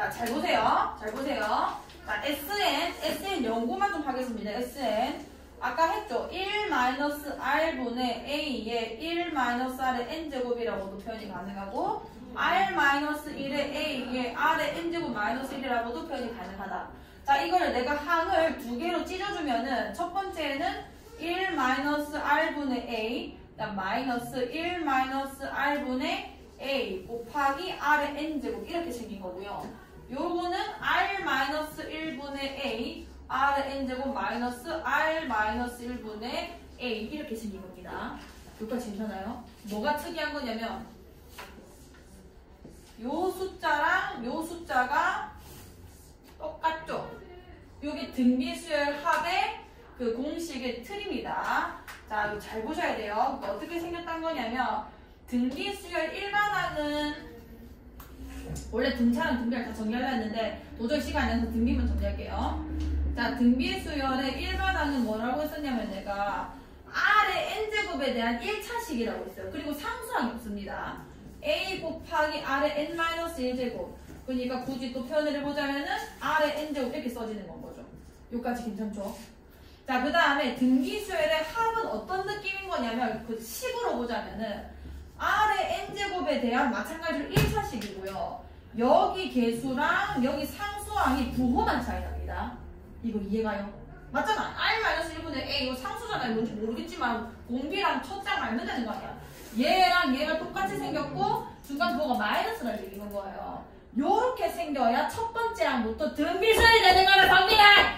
자, 잘 보세요. 잘 보세요. 자, 에스엔, 에스엔 연구만 좀 하겠습니다. 에스엔. 아까 했죠? 일 마이너스 R분의 A의 일 마이너스 R의 N제곱이라고도 표현이 가능하고 R 마이너스 일의 A의 R의 N제곱 마이너스 일이라고도 표현이 가능하다. 자, 이거를 내가 항을 두 개로 찢어주면은 첫 번째는 일 마이너스 R분의 A, 그다음 마이너스 일 마이너스 R분의 A 곱하기 R의 N제곱 이렇게 생긴 거고요. 요거는 R 마이너스 일분의 A, R의 N제곱 마이너스 R 마이너스 일분의 A 이렇게 생긴 겁니다. 여기까지 괜찮아요? 뭐가 특이한 거냐면 요 숫자랑 요 숫자가 똑같죠? 요게 등비수열 합의 그 공식의 틀입니다. 자, 이거 잘 보셔야 돼요. 어떻게 생겼단 거냐면 등비수열 일반항은 원래 등차랑 등비를 다 정리하려 했는데 도저히 시간이 안 나서 등비만 정리할게요. 자, 등비수열의 일반항은 뭐라고 했었냐면 내가 R의 N제곱에 대한 일 차식이라고 했어요. 그리고 상수항이 없습니다. A 곱하기 R의 N-일 제곱. 그러니까 굳이 또 표현을 해보자면은 R의 N제곱 이렇게 써지는 건 거죠. 여기까지 괜찮죠? 자, 그 다음에 등비수열의 합은 어떤 느낌인 거냐면 그 식으로 보자면은 R의 N제곱에 대한 마찬가지로 일 차식이고요. 여기 개수랑 여기 상수항이 부호만 차이 납니다. 이거 이해가요? 맞잖아. R 일분의 A 이거 상수잖아요. 뭔지 모르겠지만 공비랑 첫장 알면 되는 거 아니야. 얘랑 얘가 똑같이 생겼고 중간 부호가 마이너스를 얘기하는 거예요. 요렇게 생겨야 첫 번째 항부터 등비수열이 되는 거를 정리해!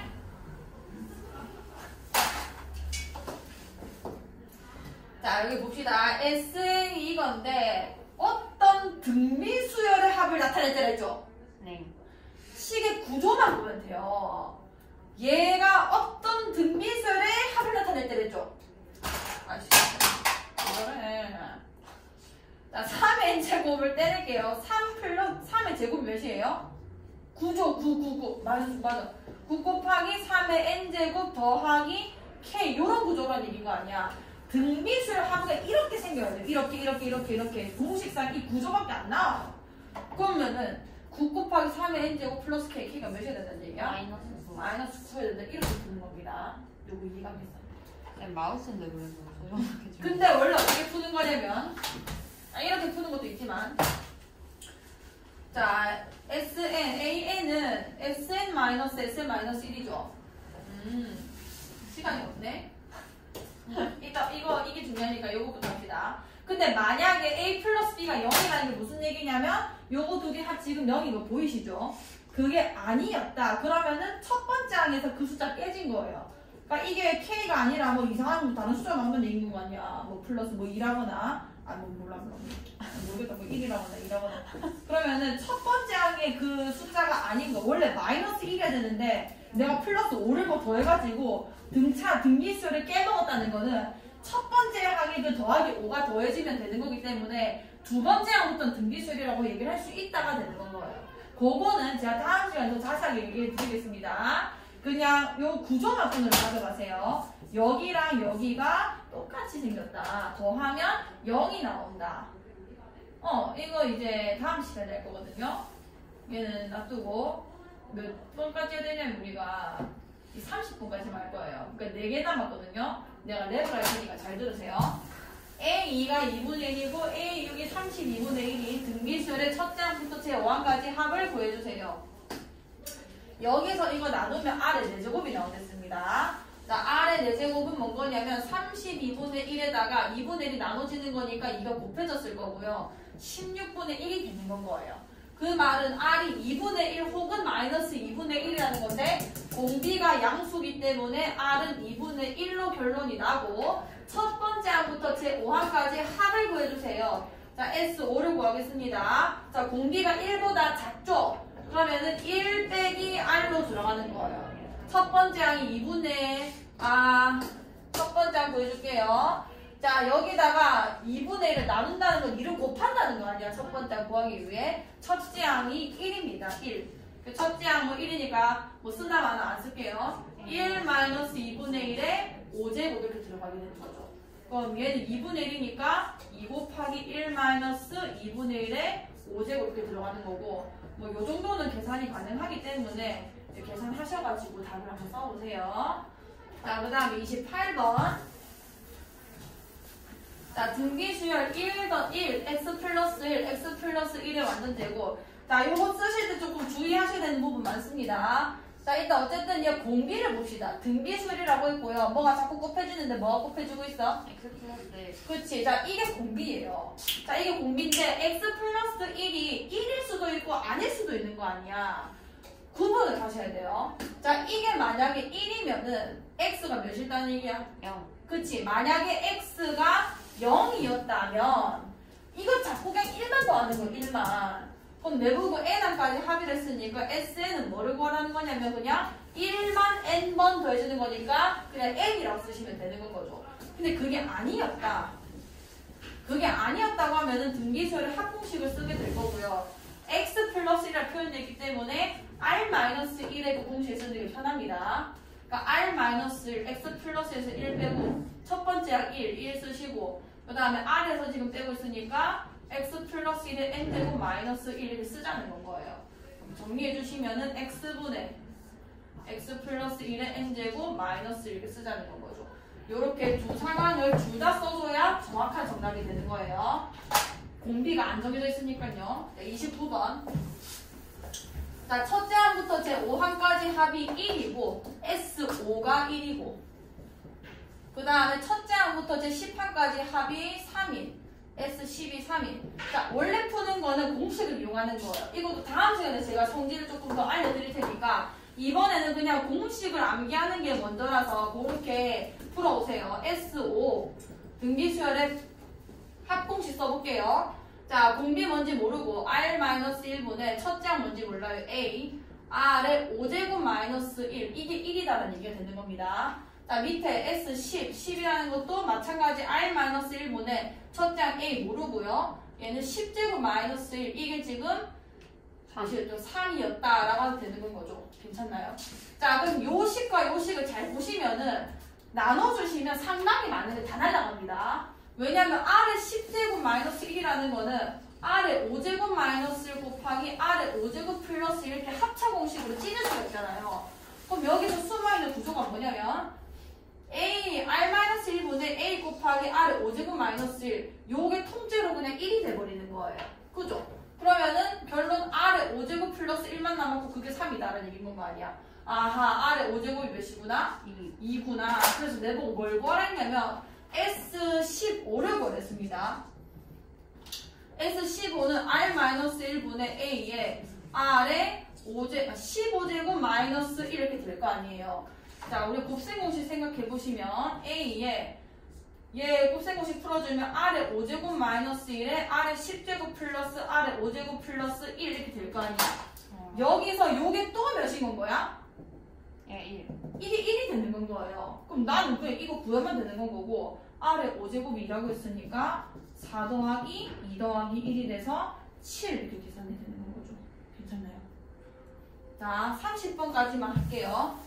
자, 여기 봅시다. 에스엔이 이건데 어떤 등비수열의 합을 나타낼 때라 했죠? 네. 식의 구조만 보면 돼요. 얘가 어떤 등비수열의 합을 나타낼 때라 했죠? 아이씨, 이거를 자, 삼의 n제곱을 떼낼게요. 삼 플러스 삼의 제곱이 몇이에요? 구죠. 구, 구, 구. 맞아, 맞아. 구 곱하기 삼의 n제곱 더하기 k 요런 구조란 얘기인 거 아니야. 등비수열 합이 이렇게 생겨야 돼. 이렇게 이렇게 이렇게 이렇게 공식상 이 구조밖에 안 나와요. 그러면은 구 곱하기 삼의 n제곱 플러스 k, k가 몇이 된다는 얘기야? 마이너스 구. 마이너스 구여야 된다. 이렇게 푸는 겁니다. 요거 이해가겠어? 네, 마우스인데 왜 소용하게 좀. 근데 원래 어떻게 푸는 거냐면 아, 이렇게 푸는 것도 있지만 자, 에스엔, 에이엔은 에스엔-에스엔-일이죠. 음, 시간이 없네. 이따 이거 이게 중요하니까 요거부터 합시다. 근데 만약에 A 플러스 B가 영이라는 게 무슨 얘기냐면 요거 두 개 지금 영인 거 보이시죠? 그게 아니었다. 그러면은 첫 번째 항에서 그 숫자 깨진 거예요. 그러니까 이게 K가 아니라 뭐 이상한 다른 숫자 나오면 얘기인 거 아니야. 뭐 플러스 뭐 이라거나 아 뭐 몰라 몰라 모르겠다. 뭐 일이라거나 이라거나 그러면은 첫 번째 항에 그 숫자가 아닌 거. 원래 마이너스 일이어야 되는데 내가 플러스 오를 더 더해가지고 등차 등비수열을 깨먹었다는 거는 첫 번째 항에 그 더하기 오가 더해지면 되는 거기 때문에 두 번째 항부터는 등비수열이라고 얘기를 할 수 있다가 되는 건 거예요. 그거는 제가 다음 시간에 더 자세하게 얘기해 드리겠습니다. 그냥 요 구조만 오늘 가져가세요. 여기랑 여기가 똑같이 생겼다. 더하면 영이 나온다. 어, 이거 이제 다음 시간에 할 거거든요. 얘는 놔두고 몇 번까지 해야 되냐면 우리가 삼십 분까지만 할 거예요. 그러니까 네 개 남았거든요. 내가 랩을 할 테니까 잘 들으세요. 에이이가 이분의 일이고 에이육이 삼십이분의 일인 등비수열의 첫째 항부터 제오항까지 합을 구해주세요. 여기서 이거 나누면 R의 네 제곱이 나오겠습니다. 자, R의 네 제곱은 뭔 거냐면 삼십이분의 일에다가 이분의 일이 나눠지는 거니까 이거 곱해졌을 거고요. 십육분의 일이 되는 건 거예요. 그 말은 R이 이분의 일 혹은 마이너스 이분의 일이라는 건데 공비가 양수기 때문에 R은 이분의 일로 결론이 나고 첫 번째 항부터 제오항까지 합을 구해주세요. 자, 에스 오를 구하겠습니다. 자, 공비가 일보다 작죠? 그러면은 일 빼기 R로 들어가는 거예요. 첫 번째 항이 이분의 아, 첫 번째 항 구해줄게요. 자, 여기다가 이분의 일을 나눈다는 건 일을 곱한다는 거 아니야. 첫 번째 항 구하기 위해. 첫째 항이 일입니다. 일. 첫째 항 뭐 일이니까 뭐 쓴다면 안 쓸게요. 일 마이너스 이분의 일에 오 제곱 이렇게 들어가게 되는 거죠. 그럼 얘는 이분의 일이니까 이 곱하기 일 마이너스 이분의 일에 오 제곱 이렇게 들어가는 거고 뭐 요 정도는 계산이 가능하기 때문에 계산하셔가지고 답을 한번 써보세요. 자, 그 다음에 이십팔 번. 자, 등비수열 일 더 일, x 플러스 일, x 플러스 일의 완전제곱. 자, 요거 쓰실 때 조금 주의하셔야 되는 부분 많습니다. 자, 일단 어쨌든 이 공비를 봅시다. 등비수열이라고 했고요. 뭐가 자꾸 곱해지는데 뭐가 곱해지고 있어? x 플러스 일. 그렇지. 자, 이게 공비예요. 자, 이게 공비인데 x 플러스 일이 일일 수도 있고 아닐 수도 있는 거 아니야. 구분을 하셔야 돼요. 자, 이게 만약에 일이면은 x가 몇이었다는 얘기야? 영. 그치. 만약에 x가 영이었다면 이거 자꾸 그냥 일만 더하는 거 일만. 그럼 내부고 n항까지 합의를 했으니까 sn은 뭐를 구하라는 거냐면 그냥 일만 n번 더해주는 거니까 그냥 n이라고 쓰시면 되는 건 거죠. 근데 그게 아니었다. 그게 아니었다고 하면은 등기수열의 합공식을 쓰게 될 거고요. x 플러스 일이라고 표현되어 있기 때문에 r 마이너스 일의 그 공식을 쓰는 게 편합니다. 그러니까 r 마이너스 일, x 플러스에서 일 빼고 첫 번째 약 일, 일 쓰시고 그 다음에 r에서 지금 빼고 있으니까 x 플러스 일의 n제곱 마이너스 일 이렇게 쓰자는 건 거예요. 정리해 주시면은 x분의 x 플러스 일의 n제곱 마이너스 일 이렇게 쓰자는 건 거죠. 요렇게 두 상황을 둘 다 써줘야 정확한 정답이 되는 거예요. 공비가 안 정해져 있으니까요. 네, 이십구 번. 자, 첫째 항부터 제오 항까지 합이 일이고 에스오가 일이고 그 다음에 첫째 항부터 제십 항까지 합이 삼인 에스십이 삼인. 자, 원래 푸는 거는 공식을 이용하는 거예요. 이것도 다음 시간에 제가 성질을 조금 더 알려드릴 테니까 이번에는 그냥 공식을 암기하는 게 먼저라서 그렇게 풀어오세요. 에스오 등비수열의 합공식 써볼게요. 자, 공비 뭔지 모르고 r 마이너스 일분의 첫째 항 뭔지 몰라요. a r의 오 제곱 마이너스 일 이게 일이다라는 얘기가 되는 겁니다. 자, 밑에 에스 십, 십이라는 것도 마찬가지 r 마이너스 일분의 첫째 항 a 모르고요. 얘는 십 제곱 마이너스 일 이게 지금 몇이었죠? 삼이었다라고 하면 되는 건 거죠. 괜찮나요? 자, 그럼 요 식과 요 식을 잘 보시면은 나눠주시면 상당히 많은데 다 날아갑니다. 왜냐면 r의 십 제곱 마이너스 일이라는 거는 r의 오 제곱 마이너스 일 곱하기 r의 오 제곱 플러스 일 이렇게 합차 공식으로 찢을 수가 있잖아요. 그럼 여기서 숨어있는 구조가 뭐냐면 a, r 마이너스 일분의 a 곱하기 r의 오 제곱 마이너스 일 요게 통째로 그냥 일이 돼버리는 거예요. 그죠? 그러면은 결론 r의 오 제곱 플러스 일만 남았고 그게 삼이다라는 얘기인 거 아니야. 아하, r의 오 제곱이 몇이구나? 이구나. 그래서 내보고 뭘 구하라 했냐면 에스 십오를 구했습니다. 에스 십오는 r 마이너스 일분의 a에 r의 오 제, 십오 제곱 마이너스 일 이렇게 될 거 아니에요. 자, 우리 곱셈 공식 생각해 보시면 a에 얘 곱셈 공식 풀어주면 r의 오 제곱 마이너스 일에 r의 십 제곱 플러스 r의 오 제곱 플러스 일 이렇게 될 거 아니야. 어. 여기서 요게 또 몇인 건 거야? 예, 일. 이게 일이 되는 건 거예요. 그럼 나는 그냥 이거 구하면 되는 건 거고 r의 오 제곱이 이라고 했으니까 사 더하기 이 더하기 일이 돼서 칠 이렇게 계산이 되는 건 거죠. 괜찮나요? 자, 삼십 번까지만 할게요.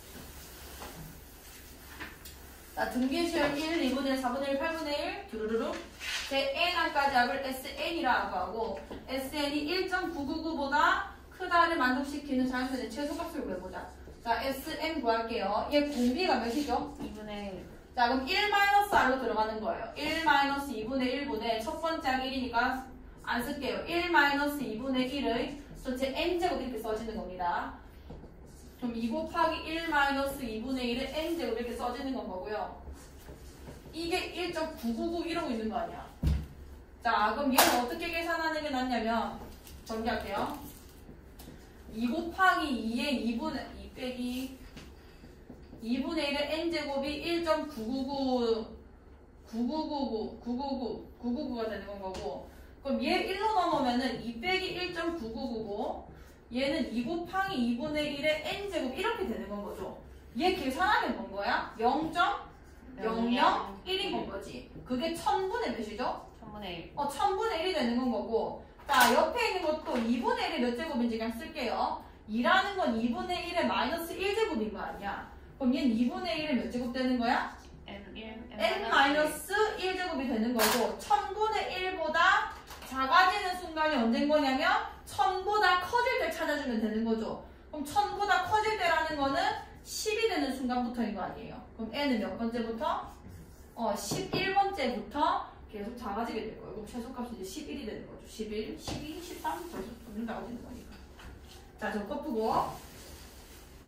자, 등기수열 일, 이분의 일, 사분의 일, 팔분의 일, 두루루루. 제 n항까지 합을 sn이라고 하고 sn이 일 점 구구구보다 크다를 만족시키는 자연수의 최소값을 구해보자. 자, sn 구할게요. 얘 공비가 몇이죠? 이분의 일. 자, 그럼 일 마이너스 r로 들어가는 거예요. 일 마이너스 이분의 일분의 첫 번째 항 일이니까 안 쓸게요. 일 마이너스 이분의 일의 전체 n제곱 이렇게 써지는 겁니다. 그럼 이 곱하기 일 마이너스 이분의 일의 n제곱 이렇게 써지는 건 거고요. 이게 일 점 구구구 이러고 있는 거 아니야. 자, 그럼 얘는 어떻게 계산하는 게 낫냐면 정리할게요. 이 곱하기 이의 이분의 이 빼기 이분의 일의 n제곱이 일 점 구구구 구구구구 구구구 구구구가 되는 건 거고 그럼 얘 일로 넘으면은 이 빼기 일 점 구구구고 얘는 이 곱하기 이분의 일의 n제곱 이렇게 되는 건 거죠. 얘 계산하면 뭔 거야? 영 점 영영일인 건 거지. 그게 천분의 몇이죠? 천분의 일. 어, 천분의 일이 되는 건 거고 자, 옆에 있는 것도 이분의 일의 몇 제곱인지 그냥 쓸게요. 이라는 건 이분의 일의 마이너스 일 제곱인 거 아니야. 그럼 얘는 이분의 일의 몇 제곱 되는 거야? n 일, n 마이너스 일 제곱이 되는 거고 천분의 일보다 작아지는 순간이 언제인 거야? 거냐면 천보다 커질 때 찾아주면 되는 거죠. 그럼 천보다 커질 때라는 거는 십이 되는 순간부터인 거 아니에요. 그럼 n은 몇 번째부터? 어, 십일 번째부터 계속 작아지게 될 거예요. 그럼 최소값이 이제 십일이 되는 거죠. 십일, 십이, 십삼 계속 점점 작아지는 거니까. 자, 저 거 푸고